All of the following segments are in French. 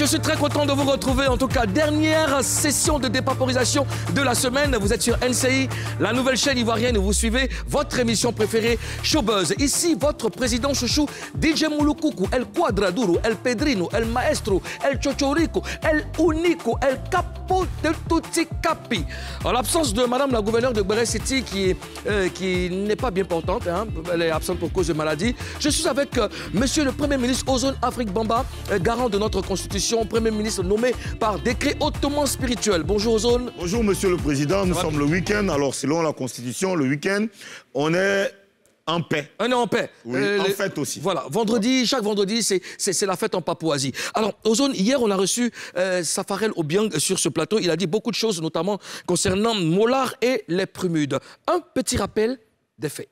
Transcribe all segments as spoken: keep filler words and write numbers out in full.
je suis très content de vous retrouver. En tout cas, dernière session de dépaporisation de la semaine. Vous êtes sur N C I, la nouvelle chaîne ivoirienne où vous suivez votre émission préférée, Showbuzz. Ici, votre président chouchou, D J Moulukoukou, El Quadraduro, El Pedrino, El Maestro, El Chochorico, El Unico, El Capo de Tutti Capi. En l'absence de Madame la gouverneure de Béré City, qui, euh, qui n'est pas bien portante, hein, elle est absente pour cause de maladie, je suis avec euh, Monsieur le Premier ministre Ozone Afrique Bamba, euh, garant de notre Constitution, Premier ministre nommé par décret hautement spirituel. Bonjour Ozone. Bonjour Monsieur le Président, nous sommes le week-end. Alors selon la Constitution, le week-end, on est en paix. On est en paix. Oui, euh, en les... fête aussi. Voilà, vendredi, chaque vendredi, c'est la fête en Papouasie. Alors, Ozone, hier, on a reçu euh, Safarel Obiang sur ce plateau. Il a dit beaucoup de choses, notamment concernant Molard et les Prumudes. Un petit rappel des faits.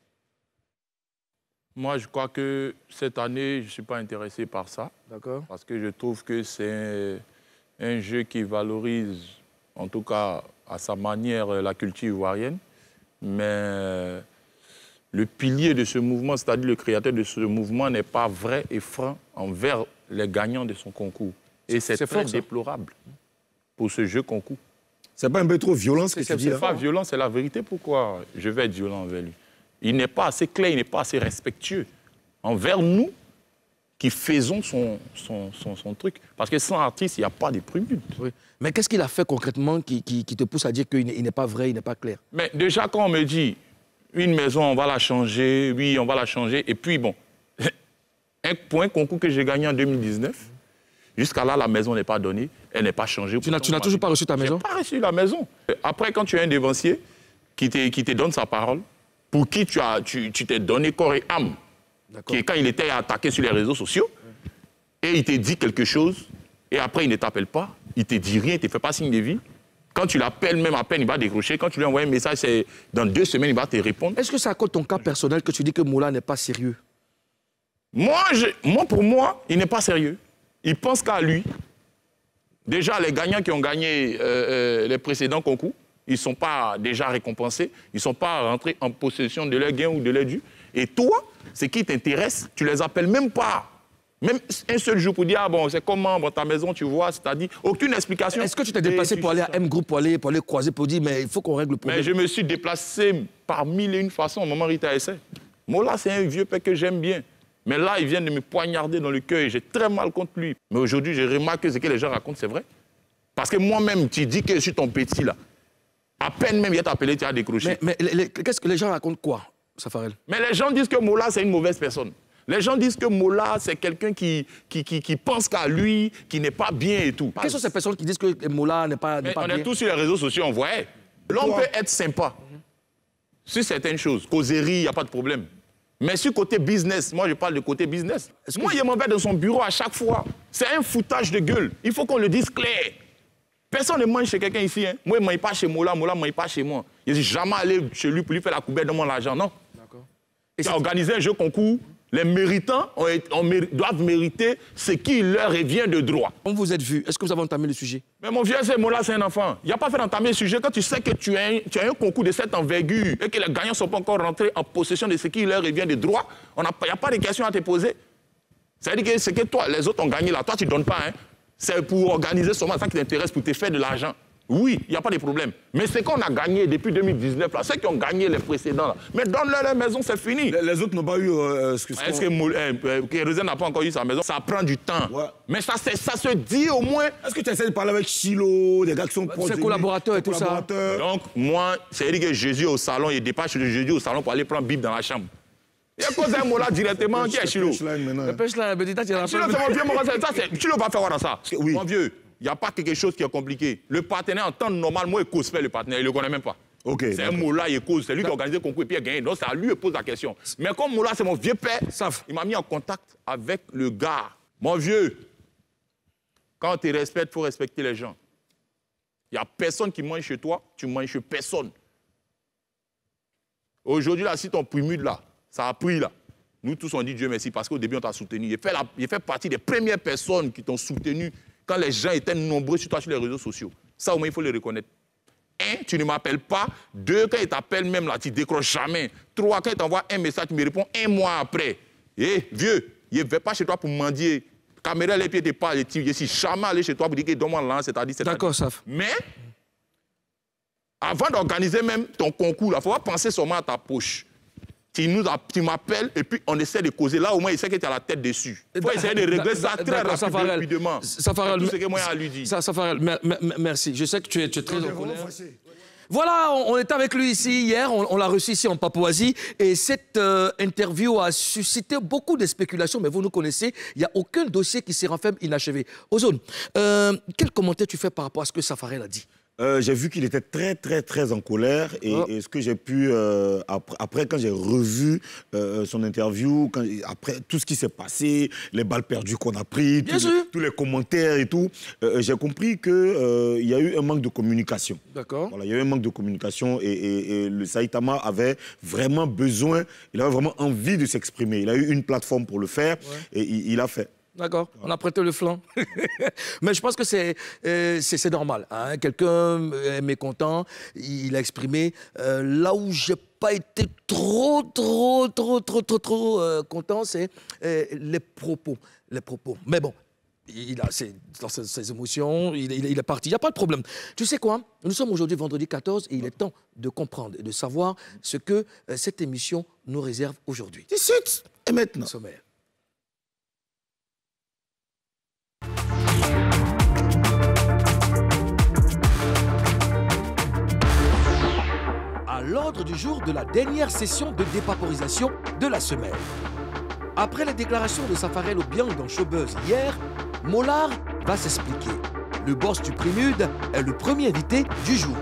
Moi, je crois que cette année, je ne suis pas intéressé par ça. D'accord. Parce que je trouve que c'est un jeu qui valorise, en tout cas à sa manière, la culture ivoirienne. Mais le pilier de ce mouvement, c'est-à-dire le créateur de ce mouvement, n'est pas vrai et franc envers les gagnants de son concours. Et c'est très fort, déplorable pour ce jeu concours. C'est pas un peu trop violent ce que tu dis là? C'est pas violent, c'est la vérité. Pourquoi je vais être violent envers lui? Il n'est pas assez clair, il n'est pas assez respectueux envers nous qui faisons son, son, son, son truc. Parce que sans artiste, il n'y a pas de Prumudes. Oui. Mais qu'est-ce qu'il a fait concrètement qui, qui, qui te pousse à dire qu'il n'est pas vrai, il n'est pas clair? Mais déjà, quand on me dit, une maison, on va la changer, oui, on va la changer, et puis bon, un point concours que j'ai gagné en deux mille dix-neuf, jusqu'à là, la maison n'est pas donnée, elle n'est pas changée. Tu n'as toujours pas reçu ta maison? Je n'ai pas reçu la maison. Après, quand tu as un dévancier qui te, qui te donne sa parole, pour qui tu t'es tu, tu donné corps et âme, qui, quand il était attaqué sur les réseaux sociaux, et il te dit quelque chose, et après il ne t'appelle pas, il te dit rien, il ne te fait pas signe de vie. Quand tu l'appelles, même à peine, il va décrocher. Quand tu lui envoies un message, c'est dans deux semaines, il va te répondre. Est-ce que c'est à cause de ton cas personnel que tu dis que Moula n'est pas sérieux? Moi, je, moi, pour moi, il n'est pas sérieux. Il pense qu'à lui. Déjà, les gagnants qui ont gagné euh, euh, les précédents concours, ils ne sont pas déjà récompensés, ils ne sont pas rentrés en possession de leurs gains ou de leurs dû. Et toi, ce qui t'intéresse, tu les appelles même pas. Même un seul jour pour dire, ah bon, c'est comment, bon, ta maison, tu vois, c'est-à-dire, aucune explication. Est-ce que tu t'es déplacé pour aller à M Group, pour aller, pour aller croiser, pour dire, mais il faut qu'on règle le problème? Mais je me suis déplacé par mille et une façons au moment où Rita essaie. Moi, là, c'est un vieux père que j'aime bien. Mais là, il vient de me poignarder dans le cœur et j'ai très mal contre lui. Mais aujourd'hui, je remarque que ce que les gens racontent, c'est vrai. Parce que moi-même, tu dis que je suis ton petit, là. À peine même, il t'a appelé, tu as décroché. Mais, mais qu'est-ce que les gens racontent quoi, Safarel? Mais les gens disent que Mola, c'est une mauvaise personne. Les gens disent que Mola, c'est quelqu'un qui, qui, qui, qui pense qu'à lui, qui n'est pas bien et tout. Quelles sont ces personnes qui disent que Mola n'est pas, pas on bien? On est tous sur les réseaux sociaux, on voit. L'homme peut être sympa mm-hmm. sur certaines choses. Causerie, il n'y a pas de problème. Mais sur côté business, moi je parle de côté business. Moi, je m'en vais dans son bureau à chaque fois. C'est un foutage de gueule. Il faut qu'on le dise clair. Personne ne mange chez quelqu'un ici. Hein. Moi, je ne mange pas chez Mola, Mola ne mange pas chez moi. Je ne suis jamais allé chez lui pour lui faire la coubette de mon argent, non. Il a organisé un jeu concours. Les méritants on est, on mér doivent mériter ce qui leur revient de droit. Comme vous êtes vu, est-ce que vous avez entamé le sujet? Mais mon vieux, c'est Mola, c'est un enfant. Il n'y a pas fait d'entamer le sujet quand tu sais que tu as, un, tu as un concours de cette envergure et que les gagnants ne sont pas encore rentrés en possession de ce qui leur revient de droit. Il n'y a pas de questions à te poser. C'est-à-dire que ce que toi, les autres ont gagné là, toi, tu ne donnes pas. Hein. C'est pour organiser seulement ça qui t'intéresse, pour te faire de l'argent. Oui, il n'y a pas de problème. Mais ce qu'on a gagné depuis deux mille dix-neuf, là, ceux qui ont gagné les précédents, là, mais donne-leur leur maison, c'est fini. Les, les autres n'ont pas eu... Euh, ce que Est-ce que euh, Kérosène n'a pas encore eu sa maison? Ça prend du temps. Ouais. Mais ça, ça se dit au moins... Est-ce que tu essaies de parler avec Chilo, des gars qui sont proches? Ses collaborateurs et tout ça. Donc, moi, c'est-à-dire que Jésus au salon, il dépasse le Jésus au salon pour aller prendre Bible dans la chambre. Il y a cause un mot là directement, qui est Chilo? Le pêche là, Chilo, c'est mon vieux, mon ça, Chilo va faire voir dans ça. Oui. Mon vieux, il n'y a pas quelque chose qui est compliqué. Le partenaire, en temps normal, moi, il cause le partenaire, il ne le connaît même pas. Okay, c'est un Moula, il cause, c'est lui qui a organisé le concours et puis il a gagné. Donc, c'est à lui qui pose la question. Mais comme Moula, c'est mon vieux père, il m'a mis en contact avec le gars. Mon vieux, quand tu respectes, il faut respecter les gens. Il n'y a personne qui mange chez toi, tu manges chez personne. Aujourd'hui, là, si ton Prumude, là, ça a pris, là. Nous tous, on dit Dieu merci parce qu'au début, on t'a soutenu. Il fait, la, il fait partie des premières personnes qui t'ont soutenu quand les gens étaient nombreux sur toi, sur les réseaux sociaux. Ça, au moins, il faut le reconnaître. Un, tu ne m'appelles pas. Deux, quand il t'appelle même, là, tu ne décroches jamais. Trois, quand il t'envoie un message, tu me réponds un mois après. Eh, vieux, il ne va pas chez toi pour mendier. caméra, les pieds, t'es pas, je suis jamais allé chez toi pour dire que donne-moi là, c'est-à-dire, c'est D'accord, Saf. Mais, avant d'organiser même ton concours, il faut penser seulement à ta poche. Tu, nous, tu m'appelles et puis on essaie de causer. Là, au moins, il sait que tu as la tête dessus. Il faut essayer de régler ça très rapidement. Safarel, tout ce que moi, à lui dire. Safarel, merci. Je sais que tu es, tu es très en colère. Voilà, on, on était avec lui ici hier, on, on l'a reçu ici en Papouasie, et cette euh, interview a suscité beaucoup de spéculations, mais vous nous connaissez, il n'y a aucun dossier qui s'est renfermé inachevé. Ozone, euh, quel commentaire tu fais par rapport à ce que Safarel a dit? Euh, j'ai vu qu'il était très, très, très en colère. Et, oh. et ce que j'ai pu, euh, après, après, quand j'ai revu euh, son interview, quand, après tout ce qui s'est passé, les balles perdues qu'on a prises, tous, tous les commentaires et tout, euh, j'ai compris qu'il euh, y a eu un manque de communication. D'accord. Voilà, il y a eu un manque de communication et, et, et le Saitama avait vraiment besoin, il avait vraiment envie de s'exprimer. Il a eu une plateforme pour le faire ouais. et il, il a fait. D'accord, on a prêté le flanc. Mais je pense que c'est euh, normal. Hein. Quelqu'un est mécontent, il a exprimé. Euh, là où j'ai pas été trop, trop, trop, trop, trop, trop euh, content, c'est euh, les propos. Les propos. Mais bon, il a ses, dans ses, ses émotions, il, il, il est parti, il n'y a pas de problème. Tu sais quoi? Nous sommes aujourd'hui vendredi quatorze et il est temps de comprendre et de savoir ce que euh, cette émission nous réserve aujourd'hui. Tout de suite et maintenant. Sommaire. À l'ordre du jour de la dernière session de dépaporisation de la semaine. Après les déclarations de Safarel Obiang dans Showbuzz hier, Mollard va s'expliquer. Le boss du Prélude est le premier invité du jour.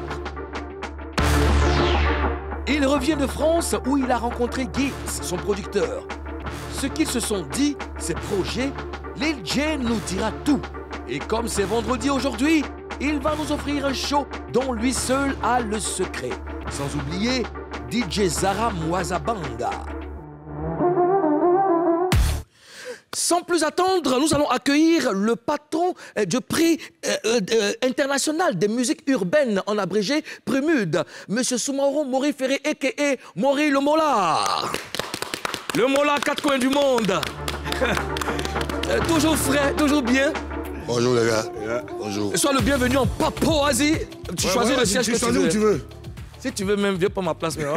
Il revient de France où il a rencontré Gibbs, son producteur. Ce qu'ils se sont dit, ses projets, Lil J nous dira tout. Et comme c'est vendredi aujourd'hui, il va nous offrir un show dont lui seul a le secret. Sans oublier D J Zara Mwazabanga. Sans plus attendre, nous allons accueillir le patron du prix euh, euh, international des musiques urbaines, en abrégé Prémude, M. Soumaoro Mori Ferré, a k a. Mori le Mollard. Le Mollard, quatre coins du monde. euh, toujours frais, toujours bien. Bonjour les gars. Yeah. Bonjour. Sois le bienvenu en Papouasie. Tu ouais, choisis ouais, le siège que tu veux. Où tu veux. Si tu veux même, viens pas ma place. Mais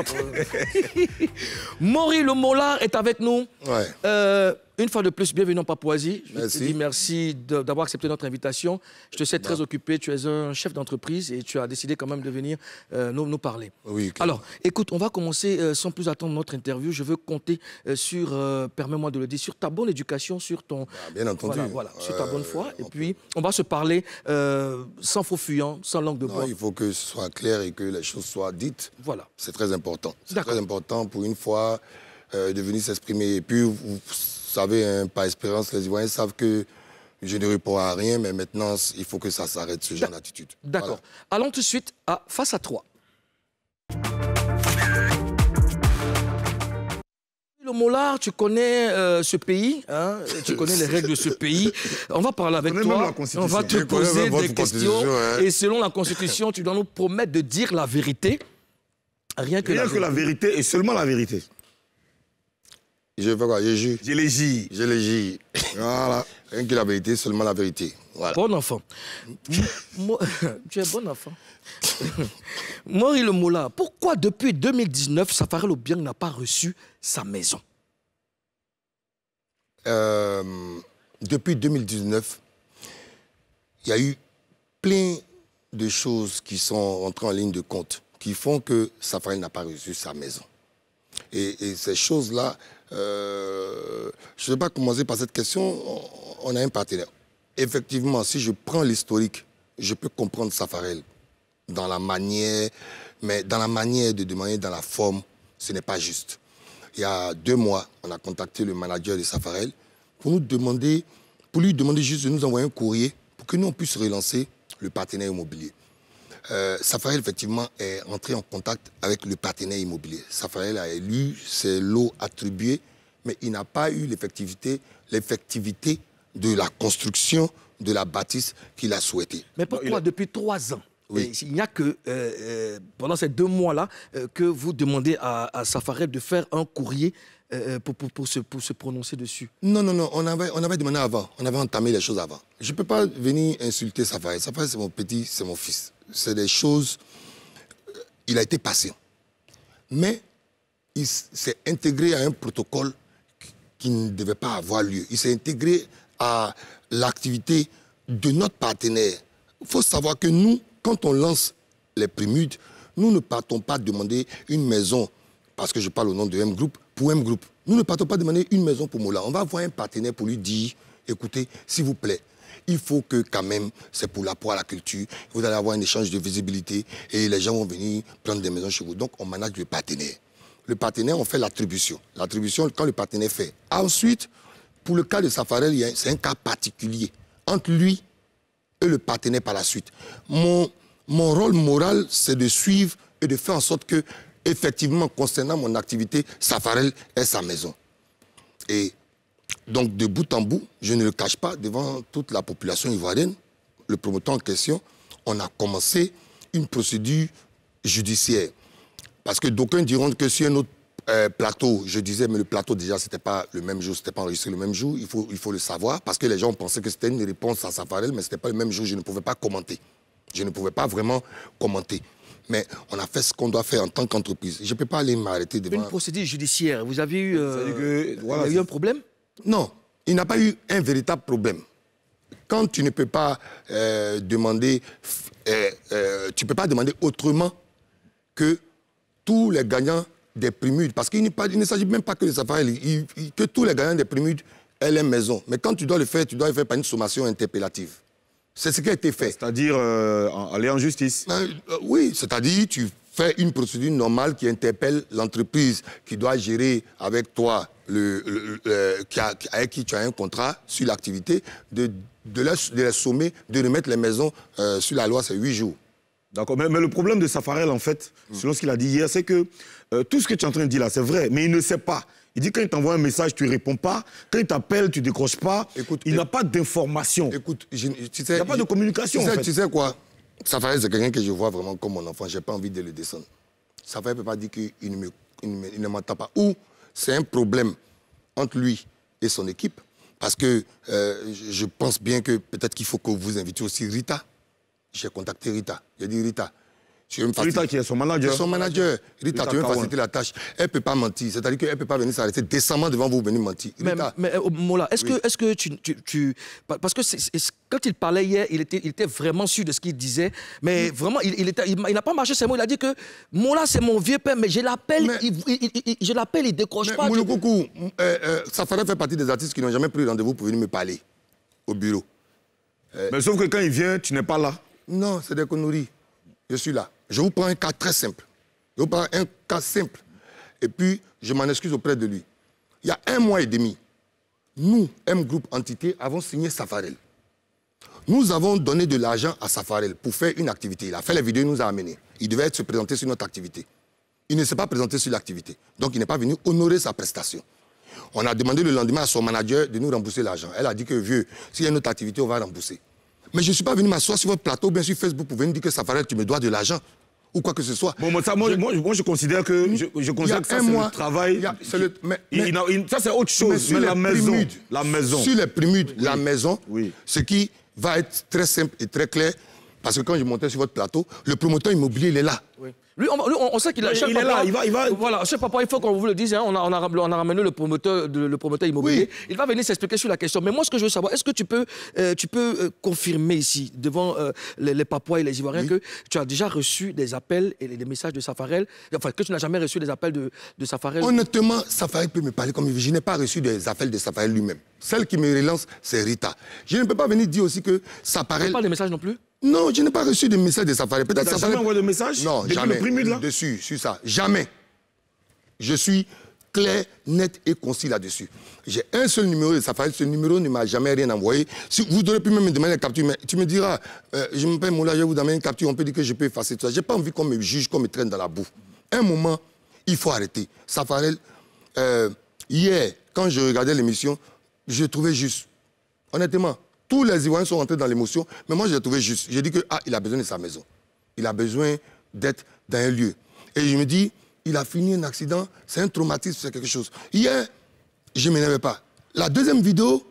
Mori le Mollard est avec nous. Ouais. Euh, une fois de plus, bienvenue en Papouasie. Je merci. te dis merci d'avoir accepté notre invitation. Je te sais très bon. occupé. Tu es un chef d'entreprise et tu as décidé quand même de venir euh, nous, nous parler. Oui. Okay. Alors, écoute, on va commencer euh, sans plus attendre notre interview. Je veux compter euh, sur, euh, permets-moi de le dire, sur ta bonne éducation, sur ton... Ah, bien entendu. Voilà, voilà euh, sur ta bonne foi. Et puis, peut... on va se parler euh, sans faux fuyant, sans langue de bois. Il faut que ce soit clair et que les choses soient dites. Voilà. C'est très important. C'est très important pour une fois euh, de venir s'exprimer. Et puis, vous, vous savez, hein, par expérience, les Ivoiriens savent que je ne réponds à rien, mais maintenant, il faut que ça s'arrête, ce genre d'attitude. D'accord. Voilà. Allons tout de suite à Face à toi. Le Mollard, tu connais euh, ce pays, hein, tu connais les règles de ce pays. On va parler avec toi, on va te poser des questions. Hein. Et selon la Constitution, tu dois nous promettre de dire la vérité. Rien que, Rien la, que la vérité et seulement la vérité. Je fais quoi? Je jure. Je les jure. Je les jure. Voilà. Rien que la vérité, seulement la vérité. Voilà. Bon enfant. Tu es bon enfant. Mori le Mollard, pourquoi depuis deux mille dix-neuf, Safarel Obiang n'a pas reçu sa maison? euh, Depuis deux mille dix-neuf, il y a eu plein de choses qui sont rentrées en ligne de compte, qui font que Safarel n'a pas reçu sa maison. Et, et ces choses-là, euh, je ne vais pas commencer par cette question, on, on a un partenaire. Effectivement, si je prends l'historique, je peux comprendre Safarel dans la manière, mais dans la manière de demander, dans la forme, ce n'est pas juste. Il y a deux mois, on a contacté le manager de Safarel pour nous demander, pour lui demander juste de nous envoyer un courrier pour que nous on puisse relancer le partenaire immobilier. Euh, Safarel, effectivement, est entré en contact avec le partenaire immobilier. Safarel a élu ses lots attribués, mais il n'a pas eu l'effectivité, l'effectivité de la construction de la bâtisse qu'il a souhaité. Mais pourquoi, a... depuis trois ans, oui. il n'y a que, euh, euh, pendant ces deux mois-là, euh, que vous demandez à, à Safarel de faire un courrier euh, pour, pour, pour, se, pour se prononcer dessus? Non, non, non, on avait, on avait demandé avant, on avait entamé les choses avant. Je ne peux pas venir insulter Safarel. Safarel, c'est mon petit, c'est mon fils. C'est des choses... Il a été patient. Mais il s'est intégré à un protocole qui ne devait pas avoir lieu. Il s'est intégré à l'activité de notre partenaire. Il faut savoir que nous, quand on lance les Primudes, nous ne partons pas demander une maison, parce que je parle au nom de M Group, pour M Group. Nous ne partons pas demander une maison pour Mola. On va avoir un partenaire pour lui dire, écoutez, s'il vous plaît, il faut que quand même, c'est pour l'apport à la culture, vous allez avoir un échange de visibilité et les gens vont venir prendre des maisons chez vous. Donc, on manage le partenaire. Le partenaire, on fait l'attribution. L'attribution, quand le partenaire fait. Ensuite, pour le cas de Safarel, c'est un cas particulier entre lui et le partenaire par la suite. Mon, mon rôle moral, c'est de suivre et de faire en sorte que, effectivement, concernant mon activité, Safarel est sa maison. Et donc, de bout en bout, je ne le cache pas, devant toute la population ivoirienne, le promoteur en question, on a commencé une procédure judiciaire. Parce que d'aucuns diront que sur un autre euh, plateau, je disais, mais le plateau déjà, ce n'était pas le même jour, ce n'était pas enregistré le même jour, il faut, il faut le savoir, parce que les gens pensaient que c'était une réponse à Safarel, mais ce n'était pas le même jour, je ne pouvais pas commenter. Je ne pouvais pas vraiment commenter. Mais on a fait ce qu'on doit faire en tant qu'entreprise. Je ne peux pas aller m'arrêter devant... Une procédure judiciaire, vous avez eu, euh, que, voilà, il y a eu un problème? Non, il n'a pas eu un véritable problème. Quand tu ne peux pas euh, demander... Euh, euh, tu ne peux pas demander autrement que tous les gagnants des Primudes, parce qu'il ne s'agit même pas que de Safarel, il, il, que tous les gagnants des Primudes aient les maisons. Mais quand tu dois le faire, tu dois le faire par une sommation interpellative. C'est ce qui a été fait. C'est-à-dire euh, aller en justice. Euh, euh, oui, c'est-à-dire tu fais une procédure normale qui interpelle l'entreprise qui doit gérer avec toi, le, le, le, qui a, avec qui tu as un contrat sur l'activité, de, de, la, de la sommer, de remettre les maisons euh, sur la loi, c'est huit jours. D'accord, mais, mais le problème de Safarel, en fait, mm. selon ce qu'il a dit hier, c'est que euh, tout ce que tu es en train de dire là, c'est vrai, mais il ne sait pas. Il dit quand il t'envoie un message, tu ne réponds pas. Quand il t'appelle, tu ne décroches pas. Écoute, il n'a pas d'information. Écoute, je, tu sais, il n'y a pas je, de communication, tu sais, en fait. Tu sais quoi? Safarel, c'est quelqu'un que je vois vraiment comme mon enfant. Je n'ai pas envie de le descendre. Safarel ne peut pas dire qu'il ne, ne m'entend pas. Ou c'est un problème entre lui et son équipe. Parce que euh, je pense bien que peut-être qu'il faut que vous invitiez aussi Rita. J'ai contacté Rita. J'ai dit Rita. Rita qui est son manager. C'est son manager. Rita, Rita tu veux me faciliter la tâche. Elle ne peut pas mentir. C'est-à-dire qu'elle ne peut pas venir s'arrêter décemment devant vous, venir mentir. Rita, mais, mais Mola, est-ce oui. que, est-ce que tu, tu, tu... Parce que c'est, c'est, quand il parlait hier, il était, il était vraiment sûr de ce qu'il disait. Mais mmh. vraiment, il, il, était, il, il n'a pas marché ses mots. Il a dit que Mola, c'est mon vieux père, mais je l'appelle, il, il, il, je l'appelle, il ne décroche mais pas. Moulou Coucou, euh, euh, Safarel fait partie des artistes qui n'ont jamais pris rendez-vous pour venir me parler au bureau. Euh, mais sauf que quand il vient, tu n'es pas là. Non, c'est des conneries. Je suis là. Je vous prends un cas très simple. Je vous prends un cas simple. Et puis, je m'en excuse auprès de lui. Il y a un mois et demi, nous, M Group Entité, avons signé Safarel. Nous avons donné de l'argent à Safarel pour faire une activité. Il a fait les vidéos, il nous a amenés. Il devait se présenter sur notre activité. Il ne s'est pas présenté sur l'activité. Donc, il n'est pas venu honorer sa prestation. On a demandé le lendemain à son manager de nous rembourser l'argent. Elle a dit que, vieux, s'il y a une autre activité, on va rembourser. Mais je ne suis pas venu m'asseoir sur votre plateau, bien sur Facebook, pour venir dire que Safarel, tu me dois de l'argent, ou quoi que ce soit. Bon, moi, ça, moi, je, moi, moi, je considère que, je, je considère que ça, c'est le travail. A, le, mais, il, il, il, ça, c'est autre chose. Mais, mais la, maison, primudes, la maison. Sur les Primudes, oui. la maison, oui. ce qui va être très simple et très clair, parce que quand je montais sur votre plateau, le promoteur immobilier, il est là. Oui. Lui, on, lui, on sait qu'il a... Il, il papa, est là, il va... Il va... Voilà, chef papa, il faut qu'on vous le dise, hein, on, a, on, a, on a ramené le promoteur, le promoteur immobilier. Oui. Il va venir s'expliquer sur la question. Mais moi, ce que je veux savoir, est-ce que tu peux, euh, tu peux euh, confirmer ici, devant euh, les, les Papouas et les Ivoiriens, oui. que tu as déjà reçu des appels et des messages de Safarel, enfin, que tu n'as jamais reçu des appels de, de Safarel? Honnêtement, Safarel peut me parler comme il veut. Je n'ai pas reçu des appels de Safarel lui-même. Celle qui me relance, c'est Rita. Je ne peux pas venir dire aussi que Safarel... Tu n'as pas de messages non plus? Non, je n'ai pas reçu de message de Safarel. Peut-être que Safarel... jamais envoyé de message? Non, depuis jamais. Le Primude, là? Dessus, sur ça. Jamais. Je suis clair, net et concis là-dessus. J'ai un seul numéro de Safarel. Ce numéro ne m'a jamais rien envoyé. Si vous aurez pu même me demander la capture, mais tu me diras, euh, je m'appelle Moula, je vais vous donner une capture, on peut dire que je peux effacer tout ça. Je n'ai pas envie qu'on me juge, qu'on me traîne dans la boue. Un moment, il faut arrêter. Safarel, euh, hier, quand je regardais l'émission, je trouvais juste. Honnêtement, tous les Ivoiriens sont rentrés dans l'émotion, mais moi, je l'ai trouvé juste. J'ai dit que, ah, il a besoin de sa maison. Il a besoin d'être dans un lieu. Et je me dis, il a fini un accident, c'est un traumatisme, c'est quelque chose. Hier, je ne m'énervais pas. La deuxième vidéo,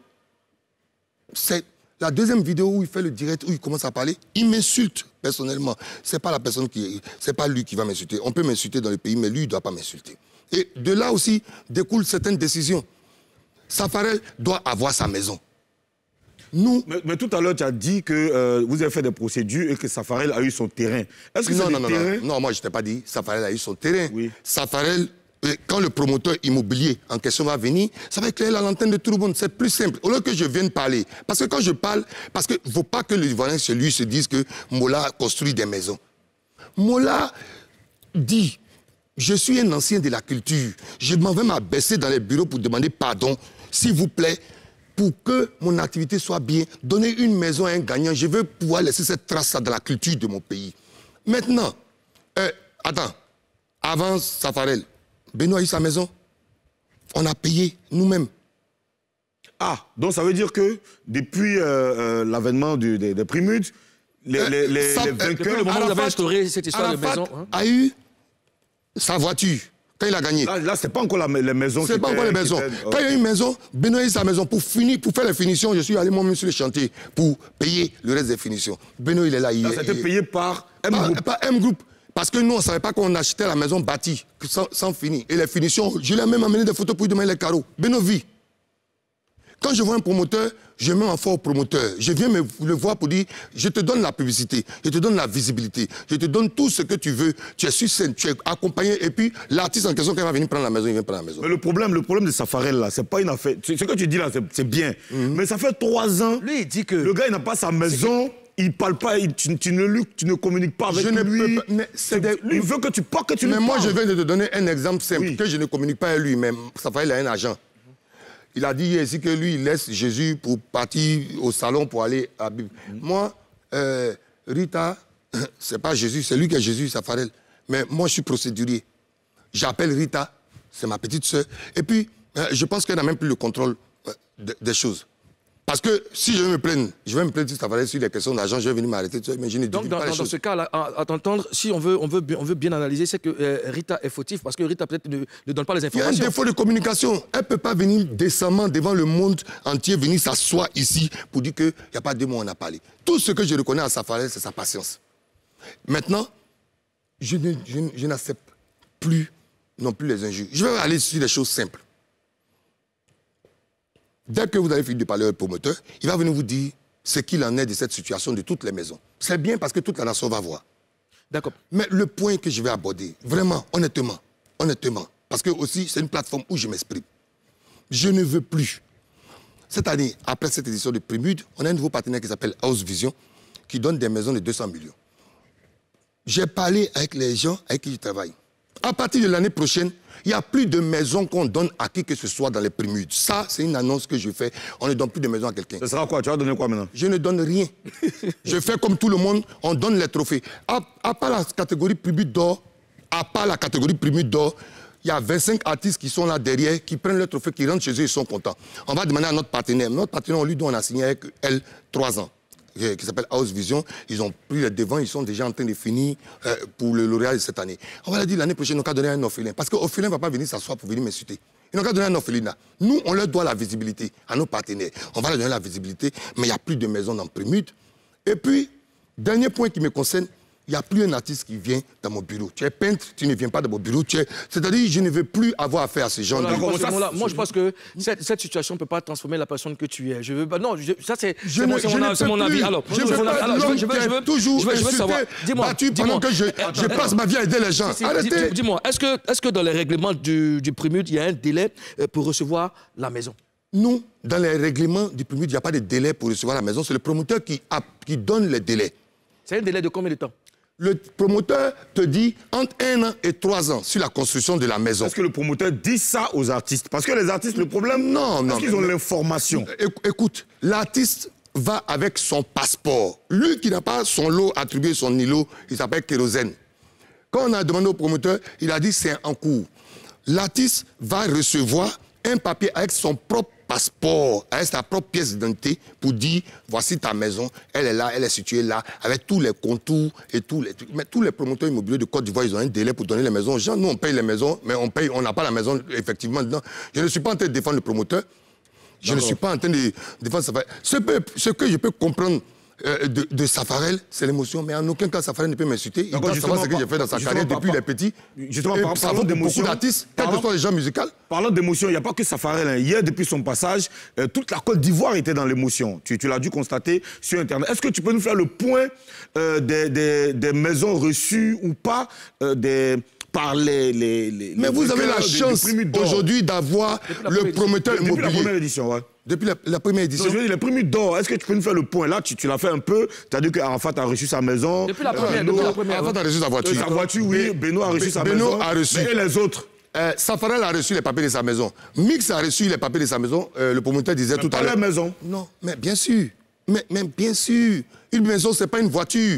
c'est la deuxième vidéo où il fait le direct, où il commence à parler, il m'insulte personnellement. Ce n'est pas la personne qui, c'est pas lui qui va m'insulter. On peut m'insulter dans le pays, mais lui, il ne doit pas m'insulter. Et de là aussi découlent certaines décisions. Safarel doit avoir sa maison. Nous... Mais, mais tout à l'heure, tu as dit que euh, vous avez fait des procédures et que Safarel a eu son terrain. Est-ce que non, c'est non, non, terrain? non, non, moi, je ne t'ai pas dit. Safarel a eu son terrain. Oui. Safarel, quand le promoteur immobilier en question va venir, ça va éclairer la lanterne de tout le monde. C'est plus simple. Au lieu que je vienne parler. Parce que quand je parle, parce qu'il ne faut pas que le Ivoirien, chez lui, se dise que Mola construit des maisons. Mola dit... Je suis un ancien de la culture. Je m'en vais m'abaisser dans les bureaux pour demander pardon, s'il vous plaît, pour que mon activité soit bien. Donner une maison à un gagnant, je veux pouvoir laisser cette trace dans la culture de mon pays. Maintenant, euh, attends, avant Safarel, Benoît a eu sa maison. On a payé nous-mêmes. Ah, donc ça veut dire que depuis euh, euh, l'avènement des, des Primudes, les, euh, les, les, ça, les vainqueurs... Le moment où vous avez instauré cette histoire Arafat de maison... Hein? a eu sa voiture, quand il a gagné. Là, là ce n'est pas encore la, les maisons. Ce n'est pas encore les maisons. Quand il y a une maison, Benoît a eu sa maison. Pour finir, pour faire les finitions, je suis allé moi-même sur le chantier pour payer le reste des finitions. Benoît, il est là. Là, c'était payé par M par, Group. Par M Group. Parce que nous, on ne savait pas qu'on achetait la maison bâtie, sans, sans finir. Et les finitions, je lui ai même amené des photos pour lui demander les carreaux. Benoît vit. Quand je vois un promoteur, je mets en fort au promoteur. Je viens me le voir pour dire, je te donne la publicité, je te donne la visibilité, je te donne tout ce que tu veux. Tu es sur scène, tu es accompagné. Et puis, l'artiste en question, quand il va venir prendre la maison, il vient prendre la maison. Mais le problème, le problème de Safarel, là, c'est pas une affaire... Ce que tu dis là, c'est bien. Mm-hmm. Mais ça fait trois ans, lui, il dit que... le gars, il n'a pas sa maison... Il parle pas, il, tu, tu, ne, tu ne communiques pas avec je lui. Ne peux pas, mais des, lui, il veut que tu parles, que tu mais lui moi, parles. je viens de te donner un exemple simple, oui. que je ne communique pas avec lui, mais Safarel a un agent. Il a dit ici que lui, il laisse Jésus pour partir au salon pour aller à Bible. Mm-hmm. Moi, euh, Rita, c'est pas Jésus, c'est lui qui est Jésus, Safarel. Mais moi, je suis procédurier. J'appelle Rita, c'est ma petite sœur. Et puis, euh, je pense qu'elle n'a même plus le contrôle euh, de, des choses. Parce que si je vais me plaindre, je vais me plaindre sur les questions d'argent, je vais venir m'arrêter. Mais je ne Donc, dans, pas dans, les dans ce cas-là, à, à t'entendre, si on veut, on, veut, on veut bien analyser, c'est que euh, Rita est fautif parce que Rita peut-être ne, ne donne pas les informations. Il y a un défaut de communication. Elle ne peut pas venir décemment devant le monde entier, venir s'asseoir ici pour dire qu'il n'y a pas deux mots, on a parlé. Tout ce que je reconnais à Safarel, c'est sa patience. Maintenant, je, ne, je, je n'accepte plus non plus les injures. Je vais aller sur des choses simples. Dès que vous avez fini de parler au promoteur, il va venir vous dire ce qu'il en est de cette situation de toutes les maisons. C'est bien parce que toute la nation va voir. D'accord. Mais le point que je vais aborder, vraiment, honnêtement, honnêtement, parce que aussi c'est une plateforme où je m'exprime. Je ne veux plus. Cette année, après cette édition de Primude, on a un nouveau partenaire qui s'appelle House Vision, qui donne des maisons de deux cents millions. J'ai parlé avec les gens avec qui je travaille. À partir de l'année prochaine, il n'y a plus de maisons qu'on donne à qui que ce soit dans les Primudes. Ça, c'est une annonce que je fais. On ne donne plus de maisons à quelqu'un. Ça sera quoi? Tu vas donner quoi maintenant? Je ne donne rien. Je fais comme tout le monde, on donne les trophées. À, à part la catégorie Primude d'or, à part la catégorie Primude d'or, il y a vingt-cinq artistes qui sont là derrière, qui prennent le trophée, qui rentrent chez eux, ils sont contents. On va demander à notre partenaire. Notre partenaire, on lui donne, on a signé avec elle trois ans. Qui s'appelle House Vision, ils ont pris les devants, ils sont déjà en train de finir euh, pour le lauréat de cette année. On va leur dire l'année prochaine, ils n'ont qu'à donner un orphelin. Parce qu'orphelin ne va pas venir s'asseoir pour venir m'insulter. Ils n'ont qu'à donner un orphelinat. Nous, on leur doit la visibilité à nos partenaires. On va leur donner la visibilité, mais il n'y a plus de maisons dans Primude. Et puis, dernier point qui me concerne, il n'y a plus un artiste qui vient dans mon bureau. Tu es peintre, tu ne viens pas dans mon bureau. Es... C'est-à-dire, je ne veux plus avoir affaire à ces gens. Voilà, de... moi, ça, moi, je pense que cette, cette situation ne peut pas transformer la personne que tu es. Je veux pas. Non, je, ça c'est mon, mon, mon avis. Alors, je veux je toujours je veux, je veux savoir. Dis-moi, dis-moi que je, je passe ma vie à aider les gens. Si, si, arrêtez. Dis-moi, est-ce que, est-ce que dans les règlements du, du Primude, il y a un délai pour recevoir la maison? Nous, dans les règlements du Primude, il n'y a pas de délai pour recevoir la maison. C'est le promoteur qui, a, qui donne les délais. C'est un délai de combien de temps? Le promoteur te dit entre un an et trois ans sur la construction de la maison. Est-ce que le promoteur dit ça aux artistes? Parce que les artistes, le problème, non, non. Est-ce qu'ils ont l'information? Écoute, l'artiste va avec son passeport. Lui qui n'a pas son lot attribué, son îlot, il s'appelle kérosène. Quand on a demandé au promoteur, il a dit c'est en cours. L'artiste va recevoir un papier avec son propre passeport, avec sa propre pièce d'identité pour dire, voici ta maison, elle est là, elle est située là, avec tous les contours et tous les trucs. Mais tous les promoteurs immobiliers de Côte d'Ivoire, ils ont un délai pour donner les maisons aux gens. Nous, on paye les maisons, mais on paye, on n'a pas la maison effectivement dedans. Je ne suis pas en train de défendre le promoteur. Je ne suis pas en train de défendre Safarel. Ce, ce que je peux comprendre euh, de, de Safarel, c'est l'émotion, mais en aucun cas, Safarel ne peut m'insulter. Il doit savoir ce que j'ai fait dans sa carrière depuis par, les petits. Justement, par, ça vaut beaucoup d'artistes, quels que soient les gens musicaux. Parlant d'émotion, il n'y a pas que Safarel. Hein. Hier, depuis son passage, euh, toute la Côte d'Ivoire était dans l'émotion. Tu, tu l'as dû constater sur Internet. Est-ce que tu peux nous faire le point euh, des, des, des maisons reçues ou pas euh, des... par les... les, les mais vous avez la chance aujourd'hui d'avoir le promoteur immobilier. Depuis la première édition, ouais. Depuis la, la première édition. Donc, je veux dire, les prix d'or, est-ce que tu peux nous faire le point? Là, tu, tu l'as fait un peu. Tu as dit qu'Arafat a reçu sa maison. Depuis la première, euh, depuis la première. Arafat a reçu sa voiture. Sa voiture, oui. Beno a reçu sa Beno maison. a reçu. Mais et les autres? Euh, Safarel a reçu les papiers de sa maison. Mix a reçu les papiers de sa maison. Euh, le promoteur disait mais tout à l'heure. Pas la maison. Non, mais bien sûr. Mais, mais bien sûr. Une maison, c'est pas une voiture.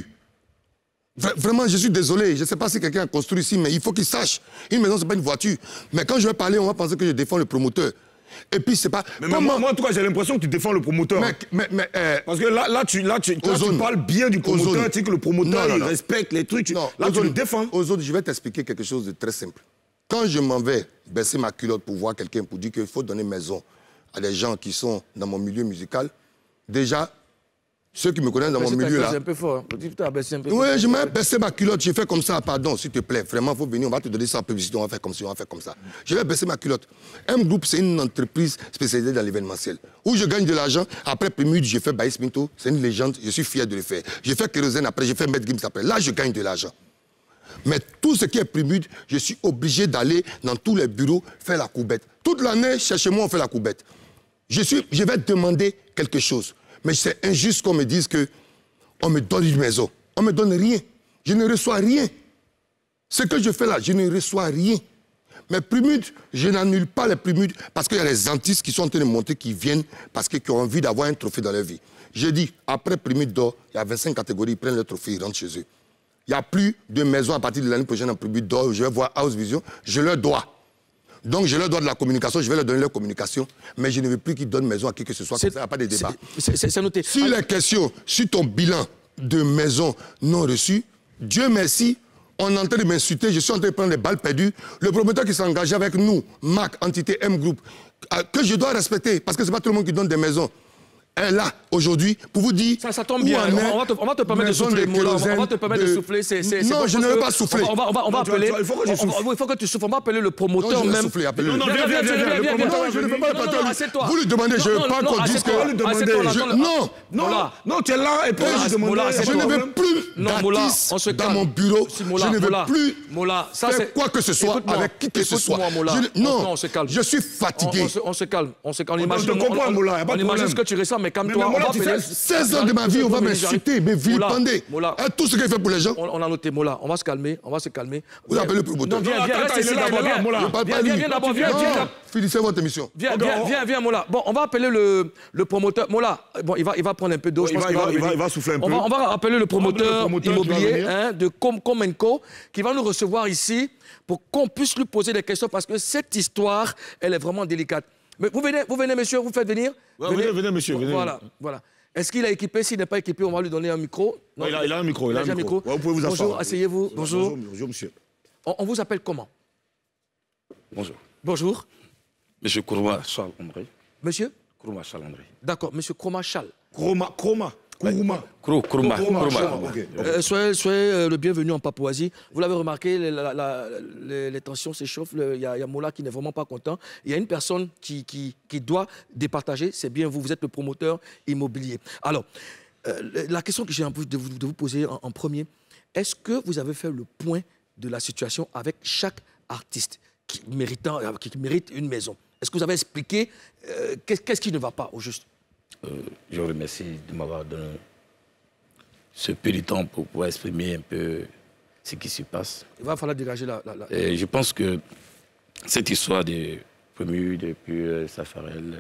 Vraiment, je suis désolé. Je ne sais pas si quelqu'un a construit ici, mais il faut qu'il sache. Une maison, ce n'est pas une voiture. Mais quand je vais parler, on va penser que je défends le promoteur. Et puis, c'est pas... Mais, mais moi, moi, en tout cas, j'ai l'impression que tu défends le promoteur. Mais, mais, mais, euh, Parce que là, là, tu, là, tu, là, tu parles bien du promoteur, tu sais que le promoteur, non, non, il non. respecte les trucs. Tu, non, là, tu le défends. Aux autres, je vais t'expliquer quelque chose de très simple. Quand je m'en vais baisser ma culotte pour voir quelqu'un, pour dire qu'il faut donner maison à des gens qui sont dans mon milieu musical, déjà... Ceux qui me connaissent dans mon milieu là. C'est un peu fort. Oui, je m'ai baissé ma culotte, j'ai fait comme ça, pardon, s'il te plaît. Vraiment, il faut venir, on va te donner ça en publicité, on va faire comme ça, on va faire comme ça. Je vais baisser ma culotte. M Group, c'est une entreprise spécialisée dans l'événementiel. Où je gagne de l'argent, après Prémude, j'ai fait Baïs Pinto, c'est une légende, je suis fier de le faire. J'ai fait Kérosène après, j'ai fait Maître Gims après. Là, je gagne de l'argent. Mais tout ce qui est Prémude, je suis obligé d'aller dans tous les bureaux faire la coubette. Toute l'année, chez moi, on fait la coubette. Je, suis, je vais demander quelque chose. Mais c'est injuste qu'on me dise qu'on me donne une maison. On ne me donne rien. Je ne reçois rien. Ce que je fais là, je ne reçois rien. Mais Prémude, je n'annule pas les Prémudes parce qu'il y a les antistes qui sont en train de monter, qui viennent parce qu'ils ont envie d'avoir un trophée dans leur vie. J'ai dit, après Prémude d'or, il y a vingt-cinq catégories, ils prennent le trophée, ils rentrent chez eux. Il n'y a plus de maison à partir de l'année prochaine en Prémude d'or. Je vais voir House Vision, je leur dois. Donc, je leur dois de la communication, je vais leur donner leur communication, mais je ne veux plus qu'ils donnent maison à qui que ce soit, comme ça, il n'y a pas de débat. C'est noté. Si les questions sur ton bilan de maison non reçue, Dieu merci, on est en train de m'insulter, je suis en train de prendre des balles perdues. Le promoteur qui s'est engagé avec nous, M A C, entité M Group, que je dois respecter, parce que ce n'est pas tout le monde qui donne des maisons. est là aujourd'hui pour vous dire. Ça, ça tombe bien. On va, te, on va te permettre de souffler. De on va te permettre de, de souffler. C est, c est, non, je ne veux pas souffler. On va, on va, on va appeler. Il faut que je souffle. Il faut que tu souffles. On va appeler le promoteur non, même. Souffler, non, non, viens, viens, viens, viens. Le promoteur, je ne peux pas le patron. Vous lui demandez, je ne veux pas qu'on dise que. Non, non, non, tu es là et puis je demande. Je ne veux plus d'artistes dans mon bureau. Je ne veux plus faire quoi que ce soit avec qui que ce soit. Non, je suis fatigué. On se calme. On se calme. On imagine ce que tu ressens, mais calme-toi. seize ans de ma vie, on va m'insulter, me vilipender. Tout ce qu'il fait pour les gens. On a noté, Mola. On va se calmer. On va se calmer. Vous appelez le promoteur. Non, viens, viens, reste ici d'abord. Viens, viens, viens d'abord. Viens, viens. Finissez votre émission. Viens, viens, viens, viens, Mola. Bon, on va appeler le, le promoteur. Mola, bon, il va, il va prendre un peu d'eau. Il, il, il, il va souffler un peu. On va, on va appeler le promoteur, le promoteur immobilier hein, de Comcom and Co qui va nous recevoir ici pour qu'on puisse lui poser des questions parce que cette histoire, elle est vraiment délicate. Mais vous venez, vous venez, monsieur, vous faites venir. Ouais, venez, venez, monsieur. Venez. Voilà, voilà. Est-ce qu'il a équipé? S'il n'est pas équipé, on va lui donner un micro. Non, il, a, il a un micro. Il a, il a un micro. micro. Ouais, vous pouvez vous asseoir. Bonjour, asseyez-vous. Bonjour. Bonjour, bonjour, monsieur. On, on vous appelle comment? Bonjour. Bonjour. Monsieur Kourma Charles André. Monsieur Kourma Charles André. D'accord, monsieur Kroma Charles. Kroma, Kroma. Kourma. Kourma. Kourma. Okay. Euh, soyez, soyez le bienvenu en Papouasie. Vous l'avez remarqué, les, la, la, les, les tensions s'échauffent. Il y, y a Mola qui n'est vraiment pas content. Il y a une personne qui, qui, qui doit départager. C'est bien vous, vous êtes le promoteur immobilier. Alors, euh, la question que j'ai envie de vous, de vous poser en, en premier, est-ce que vous avez fait le point de la situation avec chaque artiste qui, méritant, qui, qui mérite une maison? Est-ce que vous avez expliqué euh, qu'est-ce qui ne va pas au juste? Euh, je vous remercie de m'avoir donné ce peu de temps pour pouvoir exprimer un peu ce qui se passe. Il va falloir dégager la... la, la... Et je pense que cette histoire de Prémude et puis euh, Safarel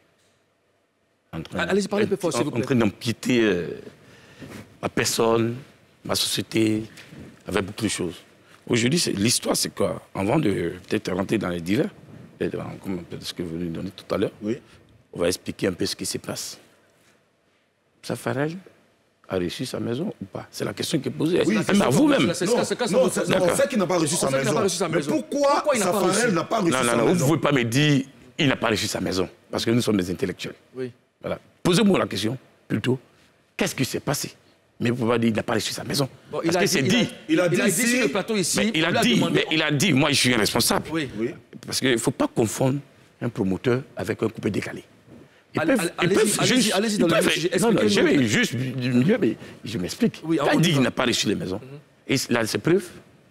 euh, en train, allez-y, parlez un peu fort, s'il vous plaît. En train d'empiéter euh, ma personne, ma société, avec beaucoup de choses. Aujourd'hui, l'histoire, c'est quoi? Avant de peut-être rentrer dans les divers, comme ce que vous nous donnez tout à l'heure, oui. on va expliquer un peu ce qui se passe. Safarel a reçu sa maison ou pas? C'est la question qui est posée. Oui, c'est à vous-même. Non, non, on sait qu'il n'a pas reçu sa maison. Mais pourquoi Safarel n'a pas reçu sa maison? Non, non, vous ne pouvez pas me dire qu'il n'a pas reçu sa maison. Parce que nous sommes des intellectuels. Oui. Voilà. Posez-moi la question, plutôt. Qu'est-ce qui s'est passé? Mais vous pouvez pas dire qu'il n'a pas reçu sa maison. Bon, parce que c'est dit. Il a dit, il a dit sur le plateau ici. Mais il a dit, demandé... mais il a dit, moi je suis un responsable. Oui. Oui. Parce qu'il ne faut pas confondre un promoteur avec un coupé décalé. Allez-y, allez-y dans le sujet. Non, non, je vais juste, je m'explique. Oui, il dit qu'il n'a pas reçu les maisons. Mm-hmm. Et là, c'est preuve.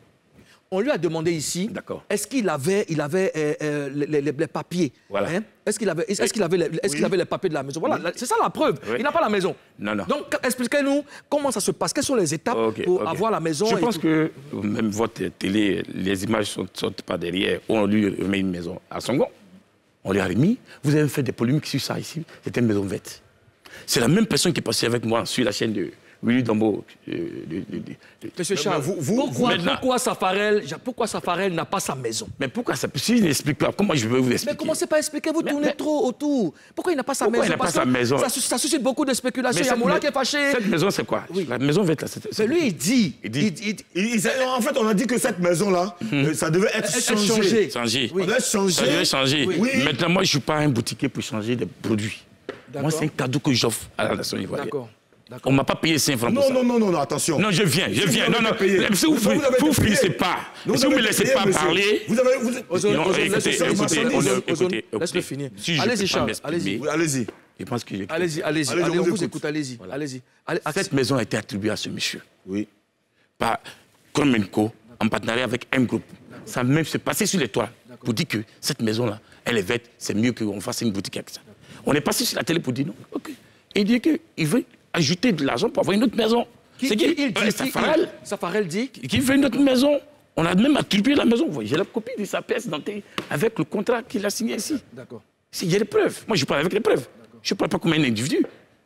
On lui a demandé ici, est-ce qu'il avait, il avait euh, euh, les, les, les papiers, voilà. Hein? Est-ce qu'il avait, est-ce qu'il avait, les, est-ce qu'il avait les papiers de la maison? Voilà, oui. C'est ça la preuve. Oui. Il n'a pas la maison. Non, non. Donc, expliquez-nous comment ça se passe. Quelles sont les étapes okay, pour okay. avoir la maison? Je pense tout. que même votre télé, les images ne sortent pas derrière. On lui remet une maison à Songo. On lui a remis. Vous avez fait des polémiques sur ça ici. C'était une maison verte. C'est la même personne qui est passée avec moi sur la chaîne de Willy Dambo. Monsieur Charles, vous, vous, pourquoi, pourquoi Safarel, pourquoi Safarel n'a pas sa maison? Mais pourquoi ça? Si je n'explique pas, comment je vais vous expliquer? Mais commencez pas à expliquer, vous mais, tournez mais, trop autour. Pourquoi il n'a pas sa pourquoi maison? Il n'a pas sa maison. Ça, ça suscite beaucoup de spéculations. Il y a Moula qui est fâché. Cette maison, c'est quoi? Oui. La maison verte, là, c'est... Mais lui, il dit... Il dit... Il, il, il, en fait, on a dit que cette maison-là, mm-hmm. ça devait être changé. Changé. Oui. On devait changer. Ça devait changer. Oui. Maintenant, moi, je ne suis pas un boutiquier pour changer des produits. Moi, c'est un cadeau que j'offre à la nation ivoirienne. D'accord. On ne m'a pas payé cinq francs pour non, ça. Non, non, non, non, attention. Non, je viens, je viens. Non, non, si vous ne finissez pas, si vous ne me laissez pas parler... Vous avez... Écoutez, écoutez, laisse-le finir. Allez-y, Charles, allez-y. Allez-y. Je pense que... Allez-y, allez-y. Allez, on vous écoute, allez-y. Allez-y. Cette maison a été attribuée à ce monsieur. Oui. Par Cromenco, en partenariat avec M Group. Ça même s'est passé sur les toits pour dire que cette maison-là, elle est verte, c'est mieux qu'on fasse une boutique avec ça. On est passé sur la télé pour dire non. OK. Et il dit qu'il veut ajouter de l'argent pour avoir une autre maison. C'est qui il dit, Safarel. Safarel dit qu'il veut une autre maison. On a même attribué la maison. J'ai la copie de sa pièce dentée avec le contrat qu'il a signé ici. D'accord. Il y a des preuves. Moi, je parle avec les preuves. Je ne parle pas comme un individu.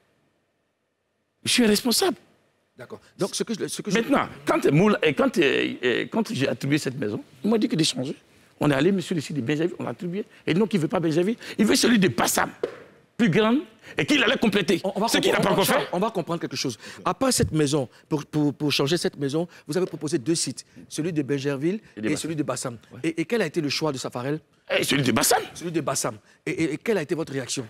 Je suis un responsable. D'accord. Donc, ce que je, ce que Maintenant, je... quand, Moula, quand, euh, quand j'ai attribué cette maison, il m'a dit que d'échanger. On est allé, monsieur le site de Benjaville, on l'a attribué. Et non, il ne veut pas Benjaville, il veut celui de Bassam, plus grande, et qu'il allait compléter. Ce qu'il n'a pas encore fait. On va comprendre quelque chose. Après cette maison, pour, pour, pour changer cette maison, vous avez proposé deux sites, celui de Benjerville et, et celui de Bassam. Ouais. Et, et quel a été le choix de Safarel? Et celui de Bassam. Celui de Bassam. Et, et, et quelle a été votre réaction?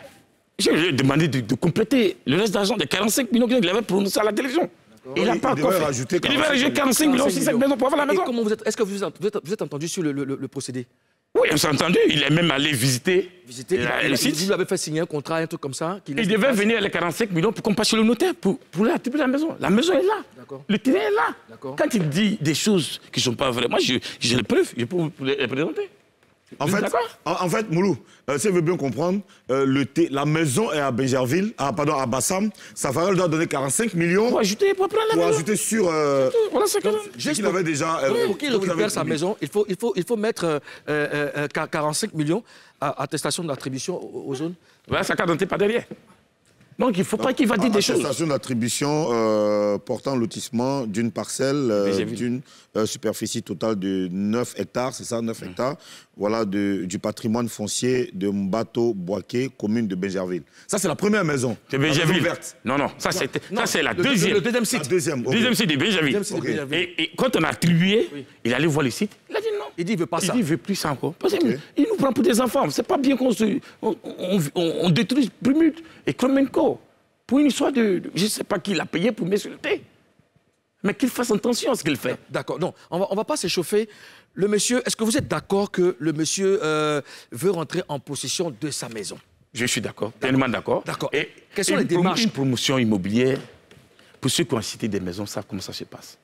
J'ai demandé de, de compléter le reste d'argent de quarante-cinq millions qu'il avait prononcé à la télévision. Il n'a pas encore fait. Rajouter il devait rajouter quarante-cinq millions sur cette maison pour avoir la maison. Et comment vous êtes, est-ce que vous êtes, vous êtes, vous êtes entendu sur le, le, le procédé? Oui, on s'est entendu. Il est même allé visiter, visiter la, il, le site. Vous lui avez fait signer un contrat, un truc comme ça. Il devait passe. venir les quarante-cinq millions pour qu'on passe chez le notaire, pour, pour attribuer la maison. La maison est là. Le terrain est là. Quand il dit des choses qui ne sont pas vraies, moi, j'ai les preuves, je peux vous les présenter. En fait, en, en fait, Moulou, euh, si vous veut bien comprendre, euh, le la maison est à Benjerville, ah, pardon, à Bassam. Safarel doit donner quarante-cinq millions. Pour ajouter, pour prendre la pour maison. ajouter sur. Euh, voilà, c'est quand Juste qu'il avait déjà. Euh, pour qu'il récupère sa maison, il faut, il faut, il faut mettre euh, euh, quarante-cinq millions à attestation d'attribution aux, aux zones. Voilà, sa carte d'identité pas derrière. Donc il ne faut pas qu'il va dire des choses. Attestation d'attribution euh, portant lotissement d'une parcelle euh, d'une euh, superficie totale de neuf hectares, c'est ça, neuf mmh. hectares, voilà, de, du patrimoine foncier de Mbato Boaké, commune de Benjerville. Ça, c'est la première maison. C'est Benjerville. Non, non, ça c'est la le, deuxième. Le, le deuxième site. La deuxième, okay. deuxième site de Benjerville. Okay. Et, et quand on a attribué, oui. il allait voir le site, il a dit non. Il dit il veut pas il ça. Il dit il veut plus ça encore. Parce okay. Il nous prend pour des enfants. C'est pas bien qu'on se... On, on, on, on détruit Primut et Cromenco. Pour une histoire de... Je ne sais pas qui l'a payé pour m'insulter. Mais qu'il fasse attention à ce qu'il fait. D'accord. Non, on ne va, va pas s'échauffer. Le monsieur, est-ce que vous êtes d'accord que le monsieur euh, veut rentrer en possession de sa maison? Je suis d'accord, pleinement d'accord. D'accord. Et quelles sont les démarches? Une promotion immobilière, pour ceux qui ont cité des maisons, savent comment ça se passe.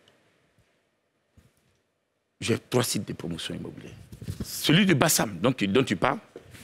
J'ai trois sites de promotion immobilière. Celui de Bassam, donc, dont tu parles,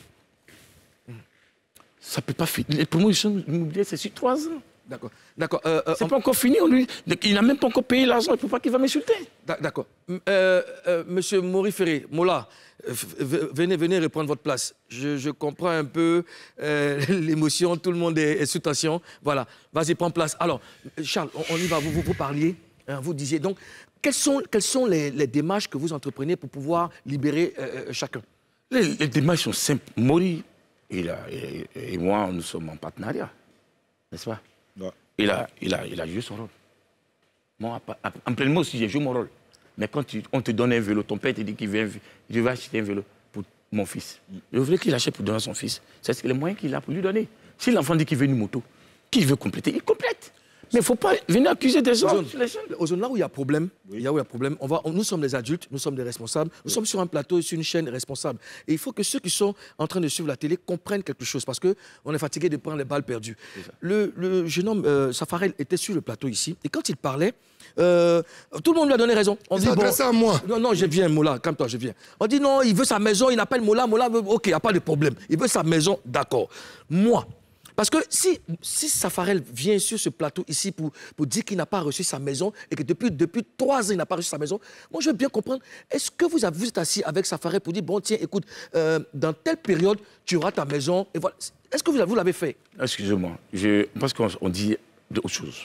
ça ne peut pas finir. Les promotions immobilières, c'est sur trois ans. D'accord. D'accord. Euh, euh, c'est on... pas encore fini, on lui. Il n'a même pas encore payé l'argent, il ne peut pas qu'il va m'insulter. D'accord. Euh, euh, Monsieur Mori Ferré, Mola, venez, venez reprendre votre place. Je, je comprends un peu euh, l'émotion, tout le monde est, est sous tension. Voilà, vas-y, prends place. Alors, Charles, on, on y va, vous, vous, vous parliez, hein, vous disiez. Donc, quelles sont, quelles sont les, les démarches que vous entreprenez pour pouvoir libérer euh, chacun? les, les démarches sont simples. Mori il a, et, et moi, nous sommes en partenariat, n'est-ce pas? Ouais. Il, a, il, a, il a joué son rôle. Moi, en plein mot aussi, j'ai joué mon rôle. Mais quand tu, on te donne un vélo, ton père te dit qu'il veut, je vais acheter un vélo pour mon fils. Mm. Je voulais qu'il achète pour donner à son fils. C'est les moyens qu'il a pour lui donner. Si l'enfant dit qu'il veut une moto, qu'il veut compléter, il complète. Mais il ne faut pas venir accuser des gens. Aux zones là où il y a problème, oui. il y a où il y a problème, on va, on, nous sommes des adultes, nous sommes des responsables, nous oui. sommes sur un plateau, sur une chaîne responsable. Et il faut que ceux qui sont en train de suivre la télé comprennent quelque chose, parce qu'on est fatigué de prendre les balles perdues. Le, le jeune homme, euh, Safarel, était sur le plateau ici, et quand il parlait, euh, tout le monde lui a donné raison. On dit, bon, à moi. Non, non, je viens, Moula, calme-toi, je viens. On dit, non, il veut sa maison, il appelle Moula, Moula, ok, il n'y a pas de problème. Il veut sa maison, d'accord. Moi, parce que si, si Safarel vient sur ce plateau ici pour, pour dire qu'il n'a pas reçu sa maison et que depuis, depuis trois ans, il n'a pas reçu sa maison, moi, je veux bien comprendre, est-ce que vous, avez, vous êtes assis avec Safarel pour dire, bon, tiens, écoute, euh, dans telle période, tu auras ta maison, et voilà. Est-ce que vous, vous l'avez fait? Excusez-moi, je, parce qu'on on dit d'autres choses.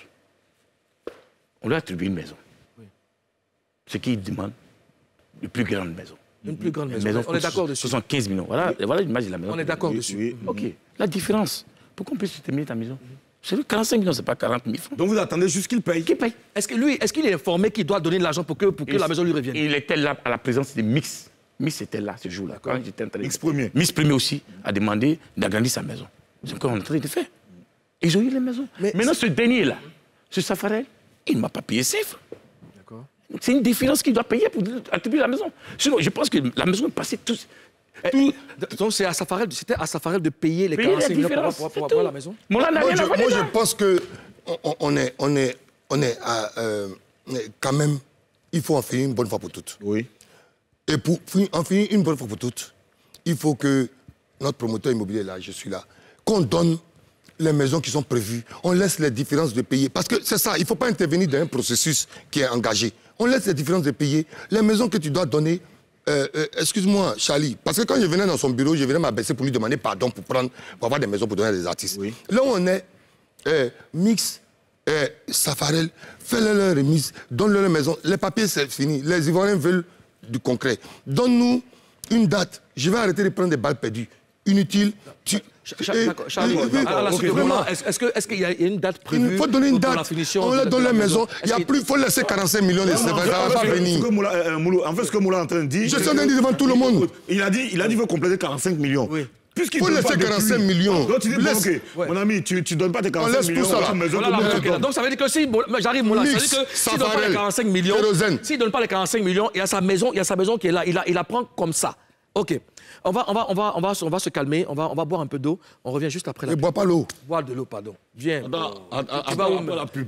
On lui a attribué une maison. Oui. Ce qu'il demande, une plus grande maison. Une plus grande maison. maison on est d'accord dessus. soixante-quinze millions. Voilà, oui. voilà l'image de la maison. On est d'accord dessus. Oui. OK. La différence. Pourquoi on peut se terminer ta maison? C'est quarante-cinq millions, ce n'est pas quarante mille francs. Donc vous attendez juste qu'il paye? Qu'il paye. Est-ce que lui, est-ce qu'il est informé qu'il doit donner de l'argent pour que, pour que la maison lui revienne? Il était là à la présence de Mix. Mix était là ce jour-là. Mix premier. Mix premier aussi a demandé d'agrandir sa maison. C'est ce qu'on est en train de faire. Ils ont eu les maisons. Mais maintenant, ce dernier-là, ce Safarel, il ne m'a pas payé ses francs. C'est une différence qu'il doit payer pour attribuer la maison. Sinon, je pense que la maison est passée tous. Tout... Donc c'est à Safarel, c'était à Safarel de payer les quarante-cinq millions pour, pour, pour avoir la maison. Moi, moi, je, moi je pense que on, on est, on est, on est à, euh, quand même, il faut en finir une bonne fois pour toutes. Oui. Et pour en finir une bonne fois pour toutes, il faut que notre promoteur immobilier là, je suis là, qu'on donne les maisons qui sont prévues, on laisse les différences de payer. Parce que c'est ça, il ne faut pas intervenir dans un processus qui est engagé. On laisse les différences de payer. Les maisons que tu dois donner, euh, euh, excuse-moi, Charlie, parce que quand je venais dans son bureau, je venais m'abaisser pour lui demander pardon pour, prendre, pour avoir des maisons pour donner à des artistes. Oui. Là où on est, euh, Mix, euh, Safarel, fais-leur leur remise, donne-leur les maisons. Les papiers, c'est fini. Les Ivoiriens veulent du concret. Donne-nous une date. Je vais arrêter de prendre des balles perdues. Inutile. Tu... D'accord, Charlie, est-ce qu'il y a une date prévue? Il faut donner une date. On leur donne la maison. Il faut laisser quarante-cinq millions de ça va pas venir. En fait, ce que Moula est en train de dire. Je suis en train de dire devant tout le monde. Il a dit qu'il veut compléter quarante-cinq millions. Il faut laisser quarante-cinq millions. Donc tu dis, bon, ok, mon ami, tu ne donnes pas tes quarante-cinq millions. On laisse tout ça maison, voilà, voilà, okay. Donc ça veut dire que si j'arrive, Moula, ça veut dire que s'il ne donne pas les quarante-cinq millions, s'il ne donne pas les quarante-cinq millions, il y a sa maison, il y a sa maison qui est là, il la, il la prend comme ça. Ok. On va, on, va, on, va, on, va, on va se calmer, on va, on va boire un peu d'eau. On revient juste après la pub. Ne bois pas l'eau. Boire de l'eau, pardon. Viens. Attends, attends, tu vas où la pub?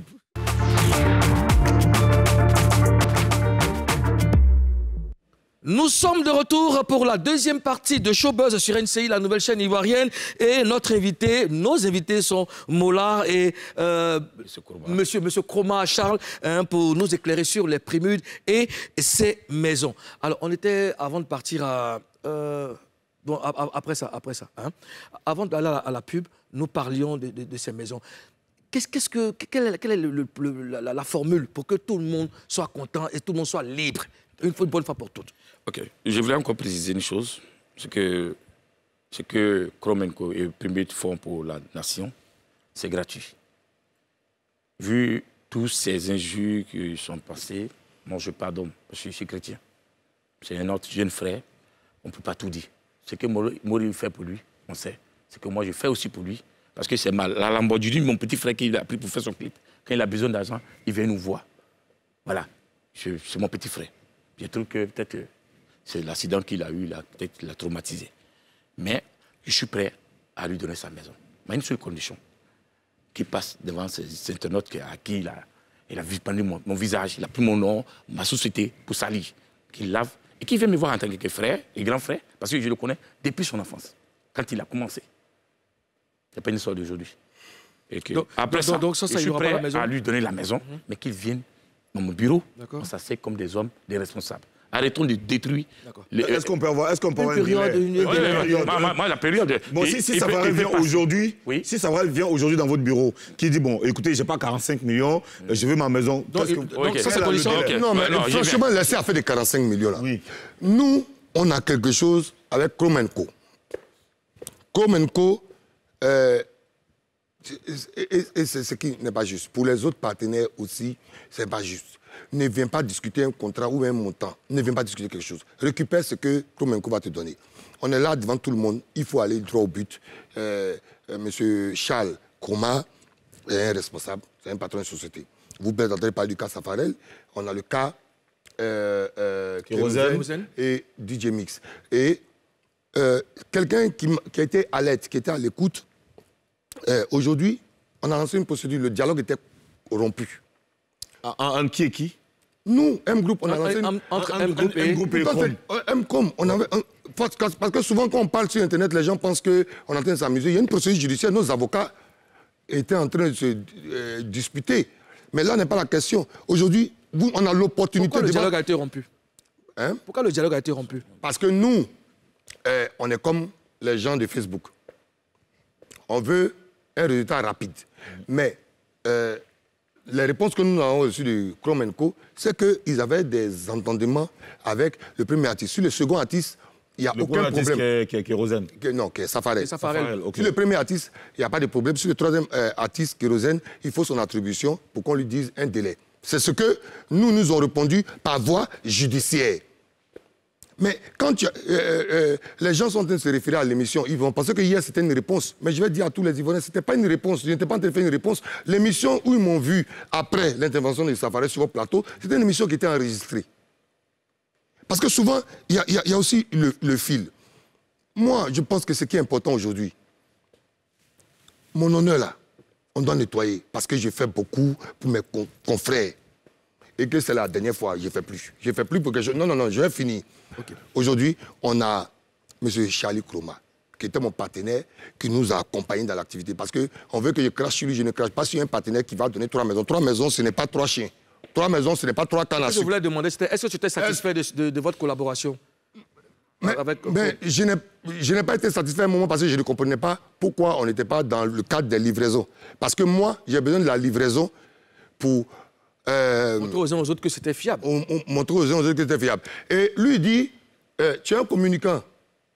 Nous sommes de retour pour la deuxième partie de Showbuzz sur N C I, la nouvelle chaîne ivoirienne. Et notre invité, nos invités sont Mollard et euh, Monsieur, Monsieur Kroma Charles, hein, pour nous éclairer sur les Primudes et ses maisons. Alors, on était, avant de partir à... Euh, bon, après ça, après ça. Hein, avant d'aller à, à la pub, nous parlions de, de, de ces maisons. Qu'est-ce, qu'est-ce que, quelle est, quelle est le, le, le, la, la formule pour que tout le monde soit content et tout le monde soit libre, une, fois, une bonne fois pour toutes? Ok. Je voulais encore préciser une chose. C'est que ce que Kromenko et Primute font pour la nation, c'est gratuit. Vu tous ces injures qui sont passées, moi je pardonne, parce que je suis chrétien. C'est un autre jeune frère, on ne peut pas tout dire. Ce que Mori fait pour lui, on sait. C'est que moi je fais aussi pour lui. Parce que c'est mal. La Lamborghini, mon petit frère qui a pris pour faire son clip, quand il a besoin d'argent, il vient nous voir. Voilà. C'est mon petit frère. Je trouve que peut-être c'est l'accident qu'il a eu, peut-être l'a traumatisé. Mais je suis prêt à lui donner sa maison. Mais une seule condition. Qu'il passe devant ces internautes à qui il a, il a vu mon, mon visage, il a pris mon nom, ma société pour salir. Qu'il lave et qu'il vienne me voir en tant que frère et grand frère, parce que je le connais depuis son enfance, quand il a commencé. Ce n'est pas une histoire d'aujourd'hui. Et que donc, après donc, ça, donc ça, ça, je suis prêt à lui donner la maison, mm-hmm. mais qu'il vienne dans mon bureau, on s'assied comme des hommes, des responsables. Arrêtons de détruire... Est-ce qu'on peut avoir, est-ce qu'on peut avoir une période, une, une, ouais, une période moi, moi, la période... Bon, si, si ça vient aujourd'hui, oui. si ça vient aujourd'hui dans votre bureau, qui dit, bon, écoutez, j'ai pas quarante-cinq millions, mm. je veux ma maison... Donc, que, donc okay. ça, c'est condition. Okay. Non, mais non, franchement, laissez à faire des quarante-cinq millions, là. Oui. Nous, on a quelque chose avec Kromenko. Chrome and Co, euh, et, et c'est ce qui n'est pas juste. Pour les autres partenaires aussi, c'est pas juste. Ne viens pas discuter un contrat ou un montant. Ne viens pas discuter quelque chose. Récupère ce que Chrome and Co va te donner. On est là devant tout le monde. Il faut aller droit au but. Euh, euh, Monsieur Charles Kroma est un responsable. C'est un patron de société. Vous pouvez entendre parler du cas Safarel. On a le cas euh, euh, Kérosène et D J Mix. Et euh, quelqu'un qui, qui a été alerte, qui était à l'écoute, euh, aujourd'hui, on a lancé une procédure. Le dialogue était rompu. En qui et qui? Nous, M-Group, on a lancé une... Entre M-Group et M-Com. M-Com, on avait... Un... Parce que souvent, quand on parle sur Internet, les gens pensent qu'on est en train de s'amuser. Il y a une procédure judiciaire. Nos avocats étaient en train de se euh, disputer. Mais là n'est pas la question. Aujourd'hui, on a l'opportunité... Pourquoi de... le dialogue a été rompu? Hein? Pourquoi le dialogue a été rompu? Parce que nous, euh, on est comme les gens de Facebook. On veut un résultat rapide. Mais... Euh, les réponses que nous avons reçues de Chrome and Co, c'est qu'ils avaient des entendements avec le premier artiste. Sur le second artiste, il n'y a le aucun problème. Le qui est Kérosène. Non, qui est Safarel. Safarel. Okay. Sur le premier artiste, il n'y a pas de problème. Sur le troisième euh, artiste, Kérosène, il faut son attribution pour qu'on lui dise un délai. C'est ce que nous nous ont répondu par voie judiciaire. Mais quand tu, euh, euh, les gens sont en train de se référer à l'émission, ils vont penser que hier c'était une réponse. Mais je vais dire à tous les Ivoiriens, ce n'était pas une réponse. Je n'étais pas en train de faire une réponse. L'émission où ils m'ont vu après l'intervention de Safarel sur votre plateau, c'était une émission qui était enregistrée. Parce que souvent, il y, y, y a aussi le, le fil. Moi, je pense que ce qui est important aujourd'hui, mon honneur là, on doit nettoyer. Parce que j'ai fait beaucoup pour mes con, confrères. Et que c'est la dernière fois, je ne fais plus. Je ne fais plus pour que je... Non, non, non, je vais finir. Okay. Aujourd'hui, on a M. Charlie Kroma, qui était mon partenaire, qui nous a accompagnés dans l'activité. Parce qu'on veut que je crache sur lui, je ne crache pas sur un partenaire qui va donner trois maisons. Trois maisons, ce n'est pas trois chiens. Trois maisons, ce n'est pas trois cannes à sucre. Je voulais demander, est-ce que tu étais satisfait de, de, de votre collaboration? Mais, avec... mais je n'ai pas été satisfait à un moment parce que je ne comprenais pas pourquoi on n'était pas dans le cadre des livraisons. Parce que moi, j'ai besoin de la livraison pour... Euh, montrer aux uns aux autres que c'était fiable. On, on, montrer aux uns aux autres que c'était fiable. Et lui dit, euh, tu es un communicant.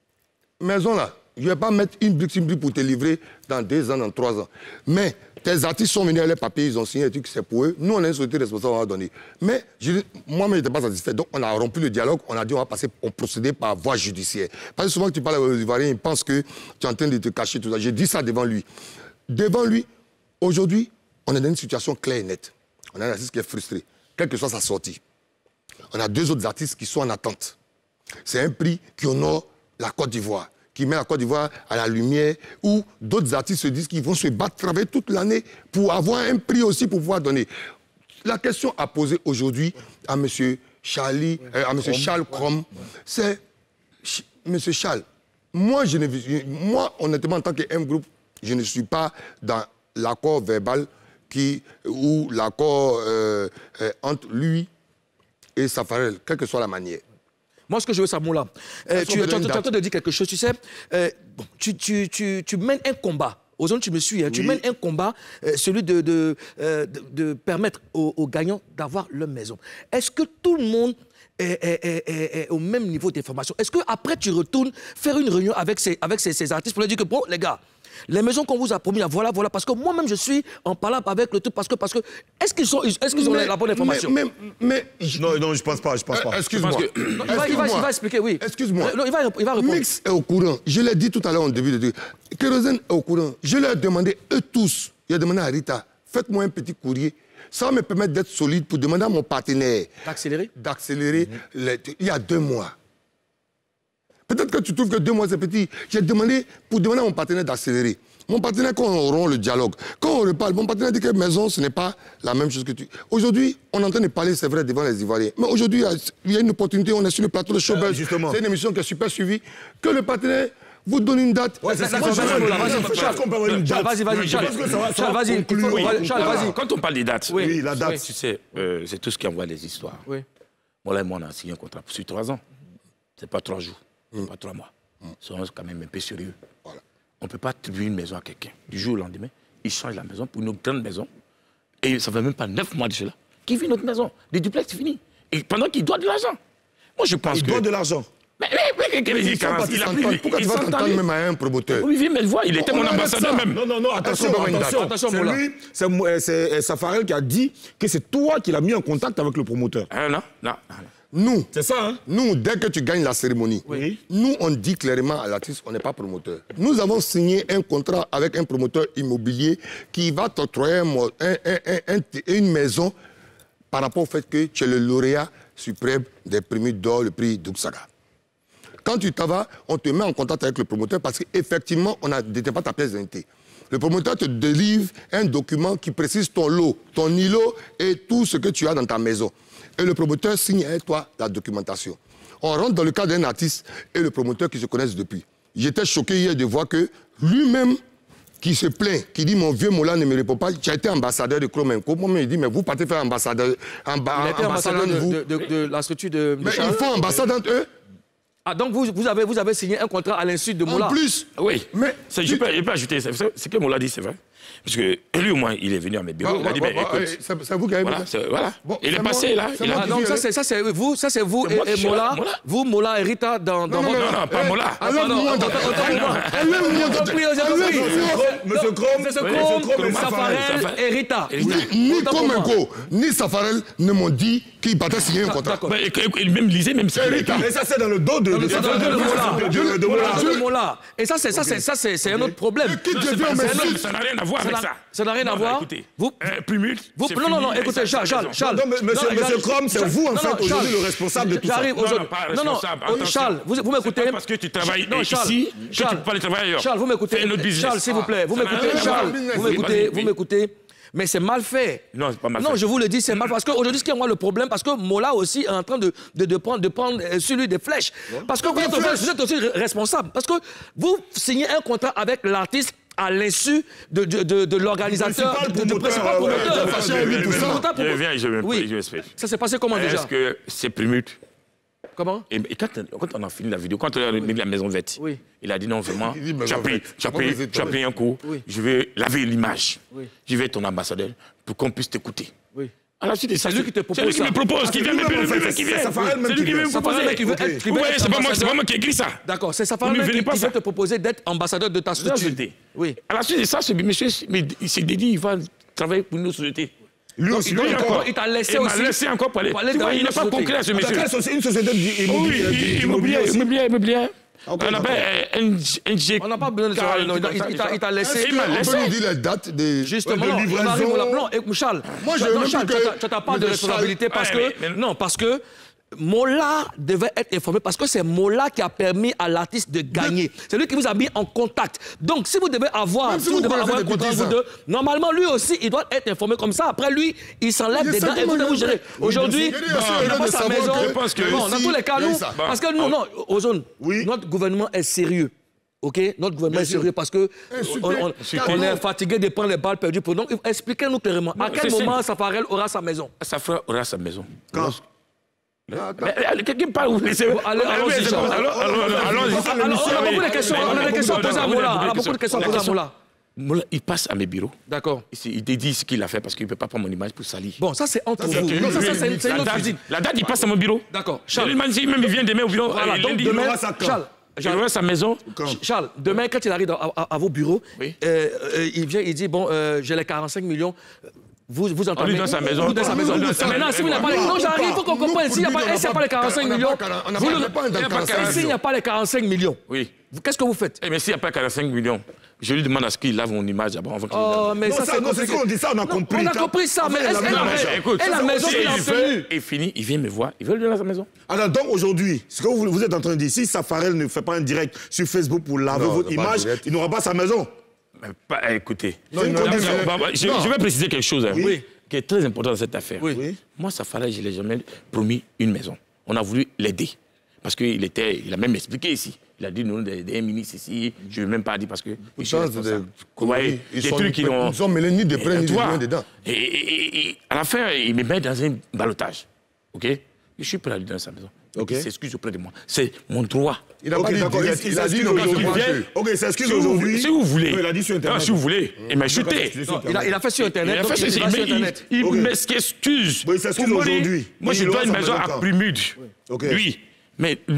Maison là, je ne vais pas mettre une brique, une brique pour te livrer dans deux ans, dans trois ans. Mais tes artistes sont venus à les papiers, ils ont signé un truc, c'est pour eux. Nous, on a une société responsable, on va donner. Mais moi-même, je n'étais pas satisfait. Donc, on a rompu le dialogue. On a dit, on va passer, on procéder par voie judiciaire. Parce que souvent que tu parles aux Ivoiriens, ils pensent que tu es en train de te cacher tout ça. J'ai dit ça devant lui. Devant lui, aujourd'hui, on est dans une situation claire et nette. On a un artiste qui est frustré, quelle que soit sa sortie. On a deux autres artistes qui sont en attente. C'est un prix qui honore la Côte d'Ivoire, qui met la Côte d'Ivoire à la lumière, où d'autres artistes se disent qu'ils vont se battre, travailler toute l'année pour avoir un prix aussi pour pouvoir donner. La question à poser aujourd'hui à M. Charlie, euh, à M. Charles Kroma, c'est M. Charles, moi, je ne, moi, honnêtement, en tant que M-Group, je ne suis pas dans l'accord verbal qui, ou l'accord euh, euh, entre lui et Safarel, quelle que soit la manière. Moi, ce que je veux savoir, là, euh, tu, tu, tu es en train de dire quelque chose, tu sais, euh, bon, tu, tu, tu, tu mènes un combat, aux zones tu me suis, hein, oui. Tu mènes un combat, euh, celui de, de, euh, de, de permettre aux, aux gagnants d'avoir leur maison. Est-ce que tout le monde est, est, est, est, est au même niveau d'information? Est-ce qu'après, tu retournes faire une réunion avec ces, avec ces, ces artistes pour leur dire que, bon, les gars, les maisons qu'on vous a promis, voilà, voilà, parce que moi-même, je suis en parlant avec le truc, parce que, parce que, est-ce qu'ils sont, est-ce qu'ils ont mais, la bonne information? mais, mais, mais, Non, non, je pense pas, je pense pas. Euh, Excuse-moi. Que... Il, il, il, il va expliquer, oui. Excuse-moi. Euh, il, va, il va répondre. Mix est au courant. Je l'ai dit tout à l'heure en début de truc. Kérosène est au courant. Je leur ai demandé, eux tous, j'ai demandé à Rita, faites-moi un petit courrier. Ça va me permettre d'être solide pour demander à mon partenaire... D'accélérer D'accélérer. Mm-hmm. les... Il y a deux mois. Peut-être que tu trouves que deux mois, c'est petit. J'ai demandé pour demander à mon partenaire d'accélérer. Mon partenaire, quand on rompt le dialogue, quand on reparle, mon partenaire dit que maison, ce n'est pas la même chose que tu... Aujourd'hui, on est en train de parler, c'est vrai, devant les Ivoiriens. Mais aujourd'hui, il y a une opportunité, on est sur le plateau de Showbuzz. Euh, justement. C'est une émission qui est super suivie. Que le partenaire vous donne une date. Ouais, c'est ça. Vas-y, vas-y, Charles, vas-y. Charles, vas-y. Quand on parle des dates, oui, oui la date. Tu sais, euh, c'est tout ce qui envoie les histoires. Oui. Moi, là, moi, on a signé un contrat sur trois ans. C'est pas trois jours, mm. pas trois mois. Mm. Soyons quand même un peu sérieux. Voilà. On ne peut pas attribuer une maison à quelqu'un. Du jour au lendemain, il change la maison pour une grande maison. Et ça ne fait même pas neuf mois de cela. Qui vit notre maison? Des duplex, c'est fini. Et pendant qu'il doit de l'argent. Moi, je pense il que... doit de l'argent. Mais, mais, mais, mais Ils sont partis s'entendre. Pourquoi tu vas t'entendre même à un promoteur? Oui, mais vois, il était On mon arrête ambassadeur ça. même. Non, non, non, attention, Attention, attention. attention, C'est Moula. lui, c'est Mo- euh, c'est Safarel qui a dit que c'est toi qui l'as mis en contact avec le promoteur. Ah, non, non, non. Nous, C'est ça, hein? nous, dès que tu gagnes la cérémonie, Oui. nous, on dit clairement à l'artiste, on n'est pas promoteur. Nous avons signé un contrat avec un promoteur immobilier qui va t'octroyer un mo- un- un- un- un- une maison par rapport au fait que tu es le lauréat suprême des prix d'or, le prix d'Uxaga. Quand tu t'en vas, on te met en contact avec le promoteur parce qu'effectivement, on ne détient pas ta pièce d'identité. Le promoteur te délivre un document qui précise ton lot, ton îlot et tout ce que tu as dans ta maison. Et le promoteur signe avec toi la documentation. On rentre dans le cas d'un artiste et le promoteur qui se connaissent depuis. J'étais choqué hier de voir que lui-même, qui se plaint, qui dit mon vieux Mola ne me répond pas, tu as été ambassadeur de Kromenko. Moi, il dit, mais vous partez faire ambassadeur, amba, Il était ambassadeur de, vous. de, de, de la structure de Mais Michel. ils font ambassade entre eux. Ah, donc vous, vous, avez, vous avez signé un contrat à l'insu de Moula. En plus. Oui, Mais mais je peux, je peux ajouter, c'est ce que Moula dit, c'est vrai. Parce que lui, au moins, il est venu à mes bureaux, il a dit, Bah, ben, bah, bah, écoute, c'est c'est vous qui avez voilà, mis ça. c'est- voilà. Bon, il est c'est passé moi- là. c'est Il moi a Ah, qui donc suis ça allé. c'est ça c'est vous, ça c'est vous C'est et, moi qui et suis Mola, là, Mola. vous Mola et Rita dans, dans Non, non, votre... Non, non, pas Mola. Enlève pardon, moi autant- de- autant pour moi. Enlève-moi J'ai de- compris, j'ai compris. Monsieur Chrome, C'est ce oui, Chrome, Monsieur Chrome et Safarel Safarel. et Rita. Et Rita. Ni Autant pour moi. Komenko, ni Safarel ne m'ont dit qu'ils partaient signer un contrat. D'accord. Ben, et- et- et même lisez, même ça. Rita. Mais ça, c'est dans le dos de, de, C'est dans le dos de Mola. de- de- de Mola, Mola. de Mola. Et ça c'est ça c'est ça c'est c'est un autre problème. Qui Non, te c'est vient pas- au c'est- Messi? non, ça n'a rien à voir Ça avec n'a- ça. ça n'a rien à Non, voir. Écoutez, Vous- euh, Plumut, Vous, c'est non, non, fini, non, et écoutez, ça, Charles, ça, Charles, ça, Charles. Non, mais monsieur- Non, monsieur Charles, Chrome, c'est Charles, vous, en non, fait, non, aujourd'hui, Charles, le responsable de tout ça. J'arrive Non, aujourd'hui. non, pas Non, non, responsable, oh, attention. Charles, vous, vous m'écoutez. C'est pas parce que tu travailles Non, ici Charles, que tu Charles, peux pas aller travailler ailleurs. Charles, vous m'écoutez. Fais un autre business. Charles, s'il vous plaît, vous Ça n'a m'écoutez. rien à Charles, voir. vous Vas-y, m'écoutez, vas-y, vous oui. m'écoutez. Mais c'est mal fait. Non, c'est pas mal Non, fait. je vous le dis, c'est mal fait. Parce qu'aujourd'hui, ce qui est moi le problème, parce que Mola aussi est en train de, de, de prendre, de prendre euh, sur lui des flèches. Parce que vous êtes, vous êtes aussi responsable. Parce que vous signez un contrat avec l'artiste à l'insu de, de, de, de l'organisateur, principal de, de promoteur, principal ouais, promoteur. ouais, fâché avec lui, tout ça. Promoteur Je pour- viens et je me Oui. je m'explique. Ça s'est passé comment déjà Est-ce que c'est Plumut? Comment Et, et quand, quand on a fini la vidéo, quand on a mis la maison verte, Oui. il a dit non, vraiment, Il dit maison tu as pris, verte. tu as Comment pris, vous êtes tu as pris un coup, Oui. je vais laver l'image. Oui. Je vais être ton ambassadeur pour qu'on puisse t'écouter. Oui. À la suite de ça, C'est lui qui te propose C'est lui qui ça. me propose, qui c'est vient me lui-même, en fait, me- qui c'est- vient. c'est Safarel même C'est lui qui qui vient vient. me Safarel proposer. qui veut être- qui veut Ouais, être c'est pas moi, c'est ambassadeur. pas moi qui ai écrit ça. D'accord, c'est Vous Safarel me même qui, venez pas qui vient ça. te proposer d'être ambassadeur de ta La structure. société. Oui. À la suite de ça, ce monsieur, mais il s'est dédié, il va travailler pour une société. Lui aussi, Donc, lui il t'a- encore. il t'a laissé Il m'a aussi. laissé encore parler. pour aller Tu dans vois, une il n'est pas société. concret, ce Dans monsieur. quelle société- une société Oui, d'immobilier immobilier, aussi. immobilier, immobilier. Ok, On appelle euh, N G. On n'a pas besoin de savoir le nom. Il t'a- il t'a- il t'a laissé. Il m'a On laissé. peut nous dire les dates des... Justement, de non, livraison. on arrive au la- non, écoute, Charles, Moi, je non, veux même Charles, plus tu que- as- tu n'as pas de Monsieur responsabilité Charles- parce Ouais, que mais- mais- non, parce que Mola devait être informé parce que c'est Mola qui a permis à l'artiste de gagner. C'est lui qui vous a mis en contact. Donc, si vous devez avoir, Même si si vous vous devez connaissez avoir un depuis contrat dix vous ans. deux, normalement, lui aussi, il doit être informé comme ça. Après, lui, il s'enlève Il des est dents et vous simplement devez vous gérer. heureux. Aujourd'hui, Oui, bien sûr, il n'a heureux pas de sa savoir maison. que- Je pense que Bon, dans ici, tous les cas, il y a nous, eu ça. parce que nous, non, Ozone, Oui. notre gouvernement est sérieux. OK? Notre gouvernement est sérieux parce que Insulté. on, on- on est fatigué de prendre les balles perdues. Pour... Donc, expliquez-nous clairement, à quel c'est moment Safarel aura sa maison? Sa frère aura sa maison. Quand Mais, euh, Quelqu'un parle, vous laissez. allez, allons-y, c'est Charles. bon, allons- allons- allons-y. Alors, on a beaucoup de questions, on a des questions à poser à Mola. On a beaucoup de questions à poser à Mola. Mola, il passe à mes bureaux. D'accord. Il il dédie ce qu'il a fait parce qu'il ne peut pas prendre mon image pour salir. Bon, ça c'est entre c'est vous. une- Non, ça, ça, c'est c'est une la, autre date, cuisine. la date, il passe à mon bureau. D'accord. Charles, Charles, il même il vient demain au bureau. voilà, euh, donc lundi. demain, aura ça quand Charles, Il aura sa maison. Charles, demain, quand il arrive dans- à, à- à vos bureaux, Oui. euh, euh, il vient, il dit, bon, euh, j'ai les quarante-cinq millions. Vous, vous entendez? lui donne sa maison. Vous donne sa maison. On lui donne sa Maintenant, maison. si vous n'avez pas les... Non, j'arrive, il faut qu'on Nous, comprenne. S'il n'y a pour pas, lui, s'il n'y a on pas n'a les quarante-cinq pas- millions, on n'a pas- on n'a vous pas- le- on n'a pas un il y a pas quarante-cinq quarante-cinq s'il n'y a pas les quarante-cinq millions, Oui. vous- qu'est-ce que vous faites? Eh, mais s'il n'y a pas quarante-cinq millions, je lui demande à ce qu'il lave mon image d'abord avant qu'il Oh, lave. mais Non, ça, ça, c'est non, c'est compliqué. ce qu'on dit, ça, on a compris. On a Quand- compris ça, mais Enfin, est-ce la et la, maison, et écoute, la ça, maison si qu'il a il obtenue? veut, et fini, il vient me voir, il veut lui donner sa maison. Alors donc aujourd'hui, ce que vous, vous êtes en train de dire, si Safarel ne fait pas un direct sur Facebook pour laver Non, votre pas image, direct. il n'aura pas sa maison. Mais pas- eh, écoutez, Non, il Non, n'a- non, il- bah, bah, je, non. je vais préciser quelque chose hein, Oui. qui est très important dans cette affaire. Oui. Oui. Moi, ça fallait, je ne l'ai jamais promis une maison. On a voulu l'aider. Parce qu'il était, il a même expliqué ici. Il a dit, nous, des, des ministres ici, je ne vais même pas dire parce que. je suis change responsable. de- Ouais, ils des sont- trucs qui ont. ils sont mêlés ni de près ni de Tu vois, loin dedans. Et, et- et- et à la fin, il me met dans un balotage. OK? Je suis prêt à lui donner sa maison. OK. Il s'excuse auprès de moi. C'est mon droit. Il n'a Ok, pas dit d'accord, direct, il- il il a dit s'excuse le cas se aujourd'hui. passe. Ok, il s'excuse Si vous, aujourd'hui. si vous voulez. Non, il a dit sur Internet. Non, si vous voulez. Il m'a chuté. expliqué sur Non, il a, il a fait sur Il Internet. a donc fait il ça, va mais sur il, Internet. il Ok. m'excuse. Bon, il s'excuse Pour moi, aujourd'hui. Moi, Il je aura dois une sa maison maison à quand Plumude. Ok. Lui. Mais lui,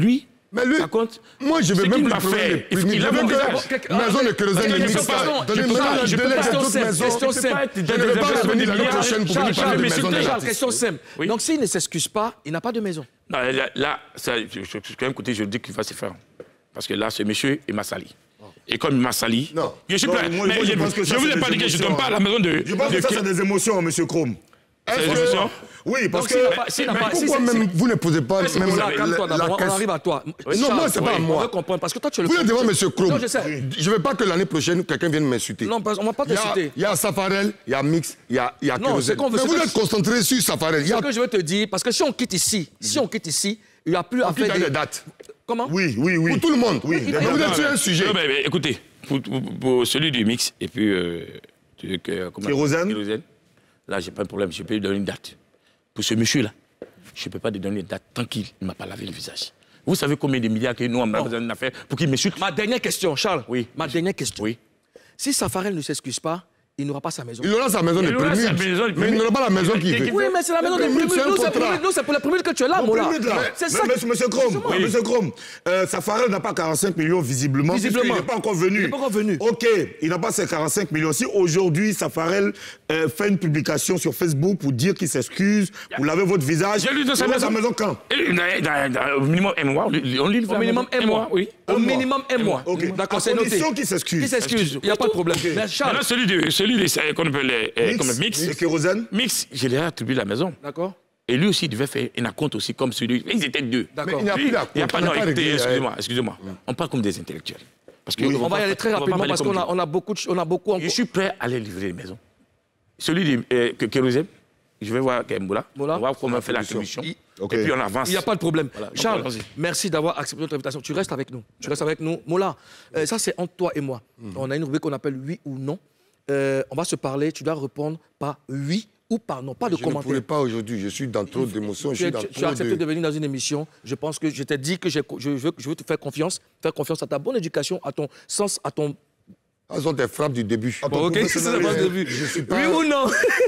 Mais lui, ça compte. moi, je vais Ce même qu'il plus m'a trouver fait, les prix. il a Je veux mon que visage. la maison de kérosène Parce que de je peux mix. pas- non, je Donnez-moi peux pas- le je peux délai pas- des question autres simple, maisons. question Je peux simple. pas- Je Je peux ne vais pas pas faire revenir des l'année milliards. prochaine pour Charles, venir Charles, parler de monsieur, maison de Charles, l'artiste. question simple. Oui. Donc, s'il ne s'excuse pas, il n'a pas de maison. Non, là, là ça, je, je, je, d'un côté, je dis qu'il va se faire. Parce que là, ce monsieur, il m'a sali. Et comme il m'a sali, Non. je suis Non, prêt. moi, Mais moi, je je pense que ça, je vous c'est ai pas des dit que je ne émotions, donne pas hein. la maison de... Je pense de- que ça, c'est des émotions, monsieur Chrome. C'est des Est-ce que- émotions. Oui, parce Donc, s'il que... n'a pas- s'il n'a Mais pas- si pourquoi c'est- même vous ne posez pas si- même Mola, la- calme-toi la- d'abord, la on question. arrive à toi. Non, Charles, moi, c'est pas à on moi. veut comprendre, parce que toi, tu es le... Vous êtes devant M. Krom. Non, je sais. Je ne veux pas que l'année prochaine, quelqu'un vienne m'insulter. Non, parce- on ne va pas Il y a- t'insulter. Il y a Safarel, il y a Mix, il y a, il y a Non, Kérosène. c'est qu'on veut- Mais c'est vous que- êtes concentré sur Safarel. Il y Ce a que je veux te dire, parce que si on quitte ici, si on quitte ici, il n'y a plus à qui faire a des des... dates. Comment? Oui, oui, oui. Pour tout le monde. Oui, Mais d'accord. vous êtes Non, sur mais- un sujet. Non, mais, mais écoutez, pour, pour- pour celui du mix et puis... Euh, tu- que- comment- Kérosène. Kérosène. Là, j'ai pas de problème, je peux lui donner une date. Pour ce monsieur-là, je ne peux pas lui donner une date tant qu'il ne m'a pas lavé le visage. Vous savez combien de milliards que nous, on a besoin d'une affaire pour qu'il m'insulte? Ma dernière question, Charles. Oui. Ma dernière question. Oui. Si Safarel ne s'excuse pas, il n'aura pas sa maison. Il aura sa maison de Il aura sa prémisse. maison de Mais il n'aura pas la maison qu'il prémisse. veut. Oui, mais c'est la maison des Le prémules. c'est un Nous, c'est contrat. pour, nous, c'est pour les prémules que tu es là, Mon Mola. premier là. C'est Mais- ça. Monsieur, monsieur Chrome, Oui. monsieur Chrome, euh, Safarel n'a pas quarante-cinq millions visiblement. Visiblement. puisqu'il n'est pas encore venu. Il n'est pas encore venu. Ok, il n'a pas ses quarante-cinq millions. Si aujourd'hui, Safarel euh, fait une publication sur Facebook pour dire qu'il s'excuse, vous lavez votre visage, J'ai lu dans il sa aura maison. sa maison quand? Et dans- dans- dans- Au minimum un mois, on lit Au minimum un mois. oui. Au minimum un mois. Ok. D'accord, À c'est noté. condition qu'il s'excuse. Qui s'excuse. Il n'y a pas de problème. Mais Charles, Maintenant, celui de, celui de, euh, qu'on appelle les, euh, comme mix. Le kérosène. Mix, je lui ai attribué la maison. d'accord. Et lui aussi, il devait faire un acompte aussi comme celui. Ils étaient deux. D'accord. Mais il n'y a Lui, plus la il y a pas, on n'a non, pas écoutez, réglé, excusez-moi, excusez-moi. On parle comme des intellectuels. Parce que On va y aller très rapidement parce qu'on a, on a beaucoup, de- on a beaucoup Je encore. suis prêt à aller livrer les maisons. Celui de euh, que- Kérosène, je vais voir Kemboula. Mola. On va voir comment on fait l'attribution. Il- Ok. Et puis on avance. Il n'y a pas de problème. Voilà, donc, Charles, allons-y. merci d'avoir accepté notre invitation. Tu restes avec nous. Tu restes avec nous. Mola, euh, ça c'est entre toi et moi. On a une rubrique qu'on appelle oui ou non. Euh, on va se parler. Tu dois répondre par oui ou par non. Pas de Je ne pourrais commentaires. pas aujourd'hui. Je suis dans trop d'émotions. Je Tu, suis es- dans tu- tu as trop accepté de... de... venir dans une émission. Je pense que je t'ai dit que j'ai- je veux, je veux te faire confiance. Faire confiance à ta bonne éducation, à ton sens, à ton... Ah, sont tes frappes du début. Bon, ok, c'est ça, professionnel, le début. Je suis pas... Oui ou non?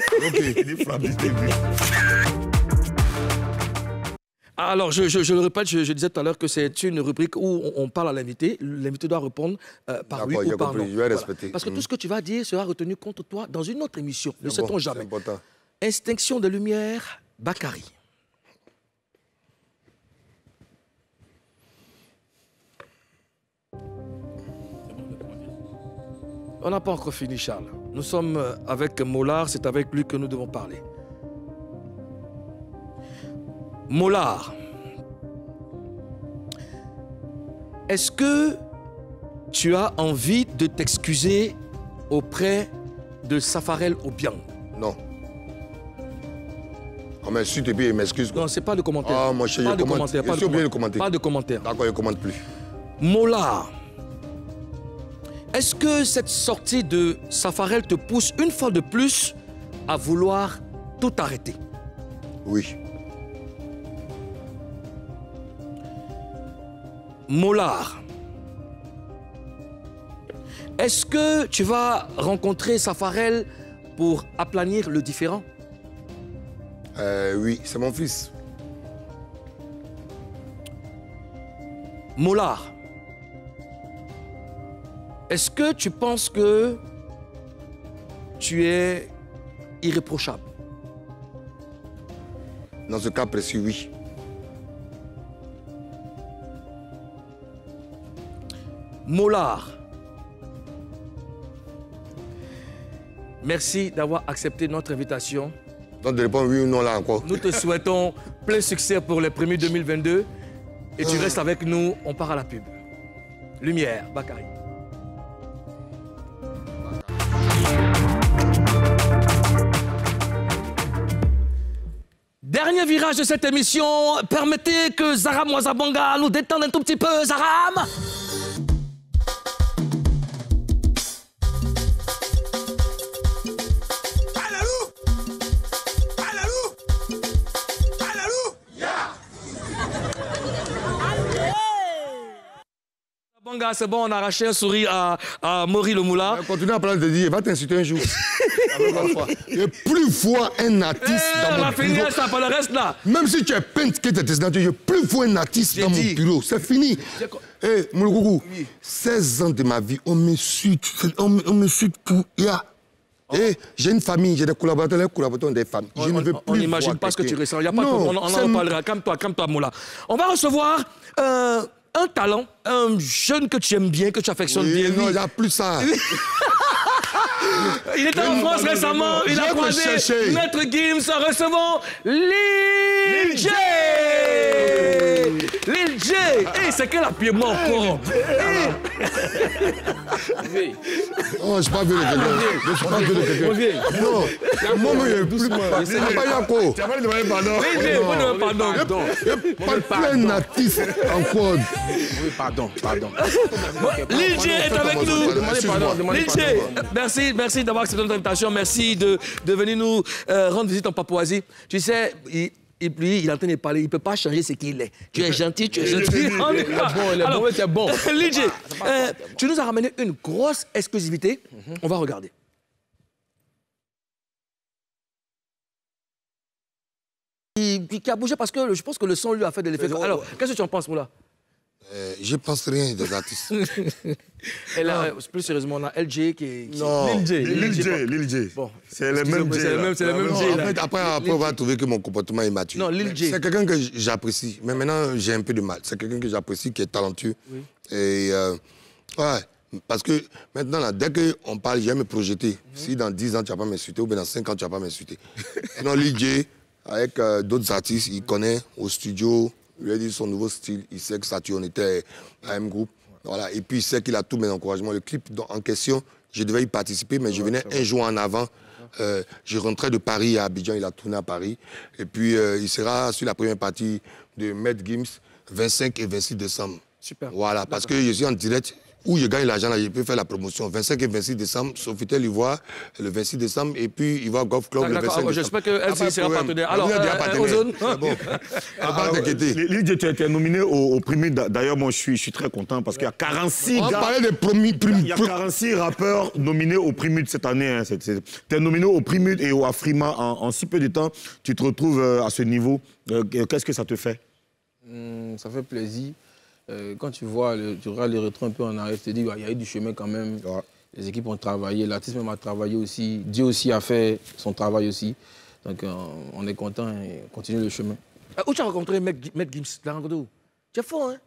Il frappe du début. Alors, je, je- je le répète, je, je disais tout à l'heure que c'est une rubrique où on, on parle à l'invité. L'invité doit répondre euh, par oui D'accord, ou j'ai par compris. non. Je vais respecter. Parce que Mm. tout ce que tu vas dire sera retenu contre toi dans une autre émission. Ne C'est bon, sait-on c'est jamais. important. Extinction de lumière, Bakary. On n'a pas encore fini, Charles. Nous sommes euh, avec Mollard, c'est avec lui que nous devons parler. Mollard, est-ce que tu as envie de t'excuser auprès de Safarel Obiang? Non. On m'insulte et puis il m'excuse. quoi. Non, c'est pas de commentaire. Ah, mon chéri, pas je de commente. commentaire. Je Pas suis de, obligé de commentaire. commenter. Pas de commentaire. D'accord, je ne commente plus. Mollard, est-ce que cette sortie de Safarel te pousse une fois de plus à vouloir tout arrêter? Oui. Mollard, est-ce que tu vas rencontrer Safarel pour aplanir le différend? Euh, oui, c'est mon fils. Mollard, est-ce que tu penses que tu es irréprochable? Dans ce cas précis, oui. Mollard, merci d'avoir accepté notre invitation. Donc de répondre oui ou non là encore. Nous te souhaitons plein succès pour les premiers deux mille vingt-deux. Et tu restes avec nous, on part à la pub. Lumière, Bakary. Dernier virage de cette émission. Permettez que Zaram Ouazabanga nous détende un tout petit peu. Zaram! gars, c'est bon, on a arraché un sourire à, à Maury le Moula. Continue à parler de dire, va t'insulter un jour. Je ne plus voir un artiste Eh, dans on mon a fini bureau. ça, pas le reste là. Même si tu es peintre qui est destinataire, je ne plus voir un artiste dans dit. mon bureau. C'est fini. Eh, hey, Moulougou, oui. seize ans de ma vie, on me suit. On me, on me suit pour... Yeah. Oh. Eh, j'ai une famille, j'ai des collaborateurs, les collaborateurs ont des femmes. Je on, ne veux plus on n'imagine pas ce que tu ressens. Il y a pas non, de, on, on en reparlera. Calme-toi, calme-toi, Moula. On va recevoir euh, un talent, un jeune que tu aimes bien, que tu affectionnes oui, bien. Non, il n'y a plus ça. Il était en France récemment, il a croisé Maître Gims. Recevons Lil J. Lil J. Hey, c'est quel appuiement encore? Non, je ne suis pas vu de quelqu'un. Je ne suis pas vu de quelqu'un. Non, moi, je ne plus. Il n'y a pas Yako. Tu n'as pas demandé pardon. Oui, pardon. Pas plein d'artistes encore. Oui, pardon, pardon. Lil J est avec nous. Lil J, merci, merci d'avoir accepté notre invitation. Merci de, de venir nous euh, rendre visite en Papouasie. Tu sais, il, et puis, il est en train de parler, il ne peut pas changer ce qu'il est. Tu es gentil, tu es gentil. Il est bon, il est bon, c'est bon. Lil J, euh, tu nous as ramené une grosse exclusivité. Mm-hmm. On va regarder. Il, qui a bougé parce que je pense que le son lui a fait de l'effet. Alors, qu'est-ce que tu en penses, Moula? Euh, je pense rien des artistes. Et là, plus sérieusement, on a L J qui est... Non. Lil J, Lil J, Lil J. Bon. C'est le même J. C'est le même, c'est le même Non, J. en fait, après, après on va trouver que mon comportement est mature. Non, Lil J. C'est quelqu'un que j'apprécie. Mais maintenant, j'ai un peu de mal. C'est quelqu'un que j'apprécie, qui est talentueux. Oui. Et... Euh, ouais. Parce que maintenant, là, dès qu'on parle, je vais me projeter. Mm-hmm. Si dans dix ans, tu ne vas pas m'insulter, ou bien dans cinq ans, tu ne vas pas m'insulter. Sinon, Lil J, avec euh, d'autres artistes, il connaît au studio... Il lui a dit son nouveau style, il sait que Saturne était à M Group. Voilà. Et puis il sait qu'il a tous mes encouragements. Le clip en question, je devais y participer, mais je venais un jour en avant. Euh, je rentrais de Paris à Abidjan, il a tourné à Paris. Et puis euh, il sera sur la première partie de Maître Gims, vingt-cinq et vingt-six décembre. Super. Voilà, parce que je suis en direct. Où je gagne l'argent, là, je peux faire la promotion. vingt-cinq et vingt-six décembre, Sofitel Ivoire, le vingt-six décembre, et puis il va au Golf Club le vingt-cinq décembre. J'espère qu'elle ah, sera partenaire. Alors, euh, partenaire. Ozone. C'est bon. Pas t'inquiéter. Lil J, tu as été nominé au, au Prix. D'ailleurs, moi, je suis, je suis très content parce qu'il y a quarante-six On gars... parlait des premiers Prix. Il y a quarante-six rappeurs nominés au Prix Mut cette année. Hein. Tu es nominé au Prix Mut et au Afrima en, en si peu de temps. Tu te retrouves euh, à ce niveau. Euh, Qu'est-ce que ça te fait? Mmh, ça fait plaisir. Euh, quand tu vois, le, tu regardes les rétros un peu en arrière, tu te dis, il bah, y a eu du chemin quand même. Ouais. Les équipes ont travaillé, l'artiste même a travaillé aussi. Dieu aussi a fait son travail aussi. Donc euh, on est content et on continue le chemin. Euh, où tu as rencontré Maître Gims? Tu l'as rencontré où? Tu es fort, hein?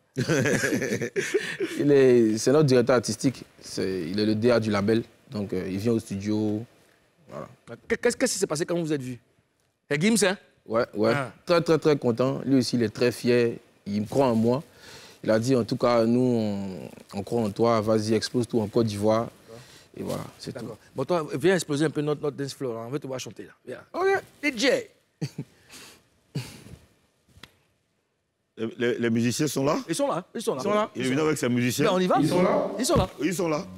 C'est notre directeur artistique. Est, il est le D A du label. Donc euh, il vient au studio. Voilà. Qu'est-ce qui s'est passé quand vous vous êtes vus? C'est Gims, hein? Ouais, ouais. Ah. Très, très, très content. Lui aussi, il est très fier. Il me croit en moi. Il a dit, en tout cas, nous, on, on croit en toi, vas-y, explose tout en Côte d'Ivoire. Et voilà, c'est tout. Bon, toi, viens exploser un peu notre, notre dance floor, là. On veut te voir chanter, là. Viens. OK. D J. les, les musiciens sont là? Ils sont là, ils sont là. Ils sont là. Il est venu avec ses musiciens. Ben, on y va? Ils sont là. Ils sont là. Ils sont là.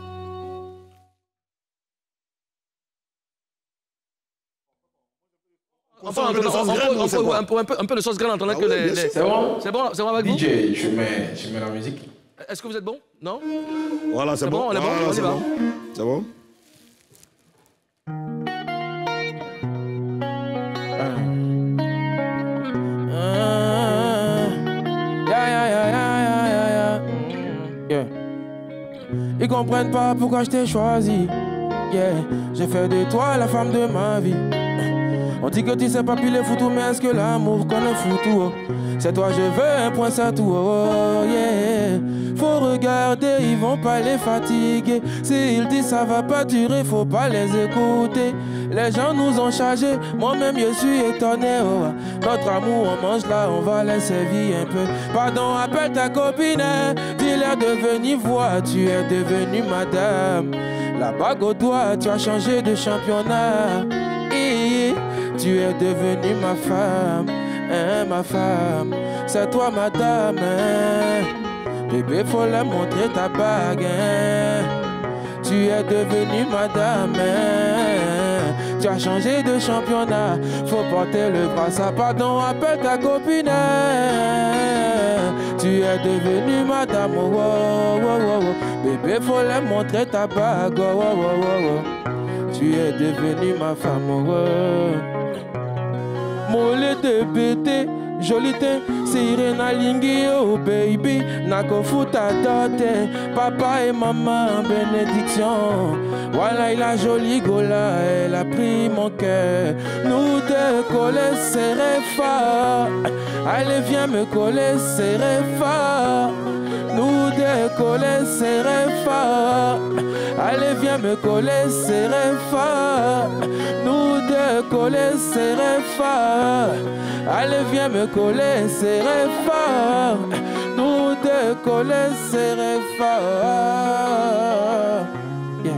Enfin, un peu, un, peu, un, peu, un peu de sauce graine en attendant ah que oui, les... les... C'est bon? C'est bon, bon avec D J, vous? Tu mets, tu mets la musique. Est-ce que vous êtes bon? Non? Voilà, c'est bon. bon. On est bon, voilà, on y va. C'est bon? Ils comprennent pas pourquoi je t'ai choisi. Yeah, j'ai fait de toi la femme de ma vie. On dit que tu sais pas piler foutu, mais est-ce que l'amour connaît foutu? Oh? C'est toi, je veux un point, ça tout. Oh, yeah. Faut regarder, ils vont pas les fatiguer. S'ils disent ça va pas durer, faut pas les écouter. Les gens nous ont chargés, moi-même je suis étonné. Oh. Notre amour, on mange là, on va les servir un peu. Pardon, appelle ta copine, dis-leur de venir voir, tu es devenue madame. La bague au doigt, tu as changé de championnat. Et tu es devenue ma femme, hein, ma femme. C'est toi, madame. Hein. Bébé, faut leur montrer ta bague. Hein. Tu es devenue madame. Hein. Tu as changé de championnat. Faut porter le bras. Ça, pardon, appelle ta copine. Hein. Tu es devenue madame, oh, oh, oh, oh. Bébé, faut leur montrer ta bague, oh, oh, oh, oh. Tu es devenue ma femme, oh, oh. Mollet de bété, jolie teint, c'est Irena Lingui, oh baby. Nako futa dote, papa et maman, bénédiction. Voilà, il a jolie gola, elle a pris mon cœur. Nous deux collés serrés fort. Allez, viens me coller, serré fort. Nous deux collés, serré fort. Allez, viens me coller, serré fort. Nous deux collés, serré fort. Allez, viens me coller, serré fort. Nous deux collés, serré fort. Yeah.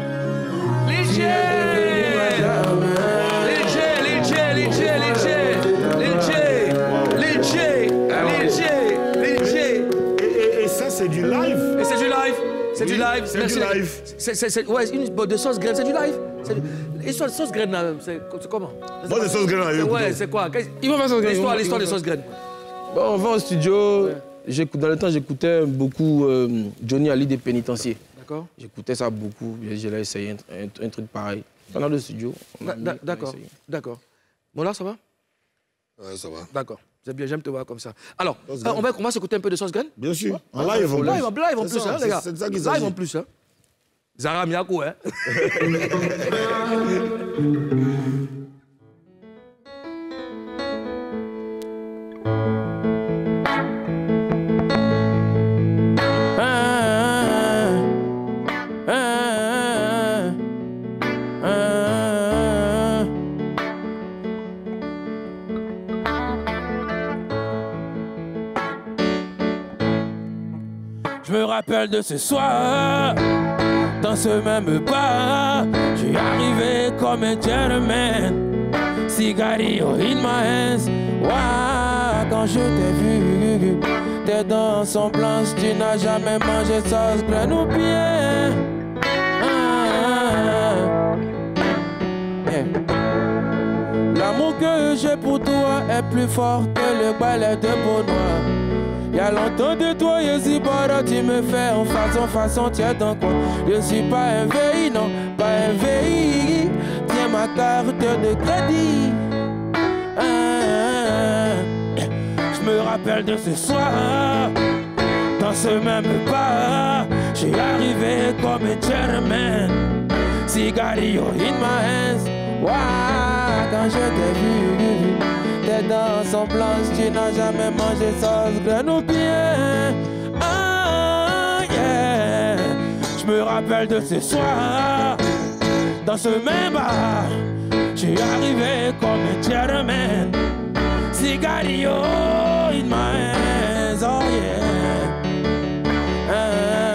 C'est du live. Et c'est du live. C'est oui, du live. C'est du live. C'est ouais, une botte de sauce graine, c'est du live. L'histoire de sauce graine, c'est comment? Moi, de sauce graine, ouais, c'est quoi? Il va faire sauce graine. L'histoire de sauce graine. Bon, on va au studio. Ouais. Dans le temps, j'écoutais beaucoup euh, Johnny Ali des pénitenciers. D'accord. J'écoutais ça beaucoup. J'ai essayé un, un, un truc pareil. Pendant le studio. D'accord. D'accord. Bon, là, ça va? Ouais, ça va. D'accord. C'est bien, j'aime te voir comme ça. Alors, euh, on va, on va s'écouter un peu de sauce graine? Bien sûr. Ouais. En live, en live, live, live en plus, ça, hein, les gars. C'est ça qui live en plus, hein. Zara Miako, hein. Je me rappelle de ce soir, dans ce même bar, je suis arrivé comme un gentleman, cigarillo in my hands. Wow, quand je t'ai vu, tes dents sont blanches, tu n'as jamais mangé sauce graine ou bien. Ah, yeah. L'amour que j'ai pour toi est plus fort que le balai de Beaunois. Y'a longtemps de toi, je suis pas tu me fais en façon, façon, tiens dans quoi? Je suis pas un V I, non, pas un V I. Tiens ma carte de crédit. Ah, ah, ah. Je me rappelle de ce soir, dans ce même bar, j'suis arrivé comme un gentleman, cigarillo in my hands. Wow, quand je t'ai vu, tes dents sont blanches, tu n'as jamais mangé sauce graine ou bien. Ah, yeah. Je me rappelle de ce soir, dans ce même bar, j'suis arrivé comme un gentleman, cigarillo in my hands, oh yeah. Ah,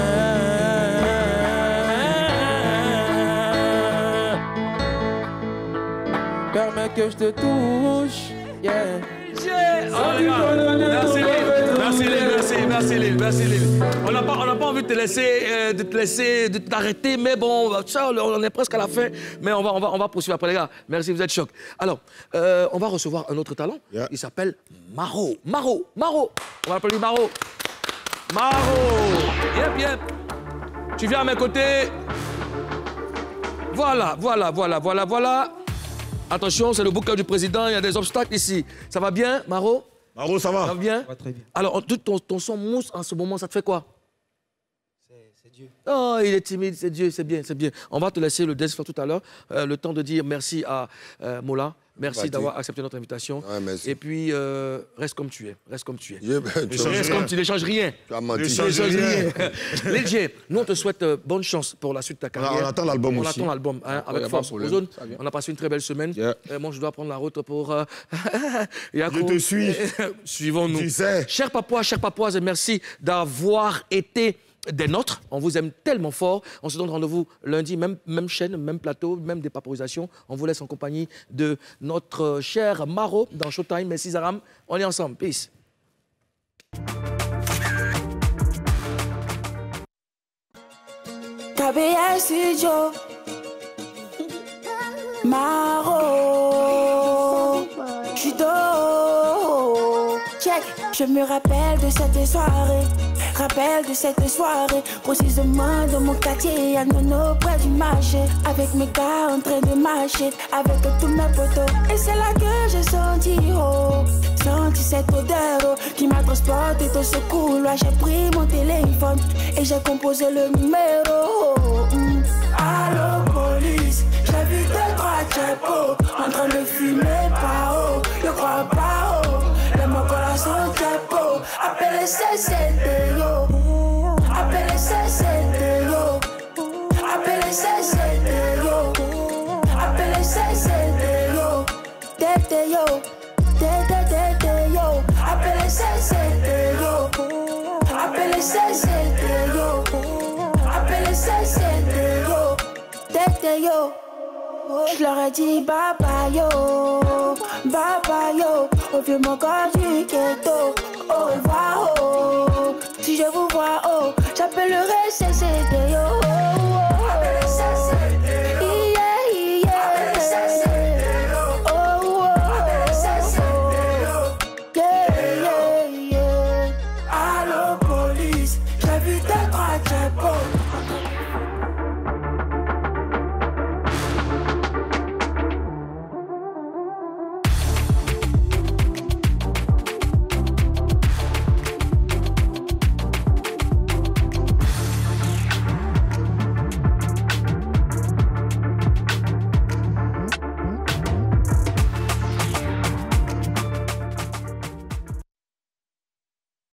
permets que je te touche, yeah. Yeah. Oh, merci Lille, merci Lille, merci, merci Lille, merci Lille. On n'a pas, on n'a pas envie de te laisser, euh, de te laisser, de t'arrêter, mais bon, ça, on est presque à la fin, mais on va, on va, on va poursuivre après les gars. Merci, vous êtes choc. Alors, euh, on va recevoir un autre talent. Yeah. Il s'appelle Maro. Maro, Maro. On va appeler Maro. Maro. Yep, yep. Tu viens à mes côtés. Voilà, voilà, voilà, voilà, voilà. Attention, c'est le bouquin du président, il y a des obstacles ici. Ça va bien, Maro? Maro, ça va? Ça va bien? Ça va très bien. Alors, ton, ton son mousse en ce moment, ça te fait quoi? C'est Dieu. Oh, il est timide, c'est Dieu, c'est bien, c'est bien. On va te laisser le dance tout à l'heure, euh, le temps de dire merci à euh, Mola. Merci d'avoir accepté notre invitation. Ouais, merci. Et puis, euh, reste comme tu es. Reste comme tu es. Yeah, ben, tu reste comme tu n'échanges rien. Tu as menti. Ne change rien. Léger, nous, on te souhaite euh, bonne chance pour la suite de ta carrière. On attend l'album aussi. On attend l'album hein, ouais, avec Force Ozone. On a passé une très belle semaine. Yeah. Euh, moi, je dois prendre la route pour... Euh... je te suis. Suivons-nous. Tu sais. Chers Papouas, chères Papouases, merci d'avoir été des nôtres. On vous aime tellement fort. On se donne rendez-vous lundi, même, même chaîne, même plateau, même dépapourisation. On vous laisse en compagnie de notre cher Maro dans Showtime. Merci Zaram. On est ensemble. Peace. K B S Studio Maro Judo Check Je me rappelle de cette soirée, rappelle de cette soirée, précisément dans mon quartier, à Nono, près du marché, avec mes gars en train de marcher, avec tous mes potos. Et c'est là que j'ai senti, oh, senti cette odeur oh, qui m'a transporté dans ce couloir. J'ai pris mon téléphone et j'ai composé le numéro. Oh, mm. Allô police, j'ai vu deux trois tchèpos en train de fumer pas haut, je crois pas haut. Le mon corazon tchèpo, appelle les C C D yo, appelle les C C D yo, appelle les C C D yo, appelle les C C D yo, Dédé yo, Dédé Dédé yo, appelle les C C D yo, appelle les C C D yo, appelle les C C D yo, Dédé yo. Je leur ai dit bye bye yo, bye bye yo, au vieux mon corps du ghetto, au revoir oh, si je vous vois oh, j'appellerai C C D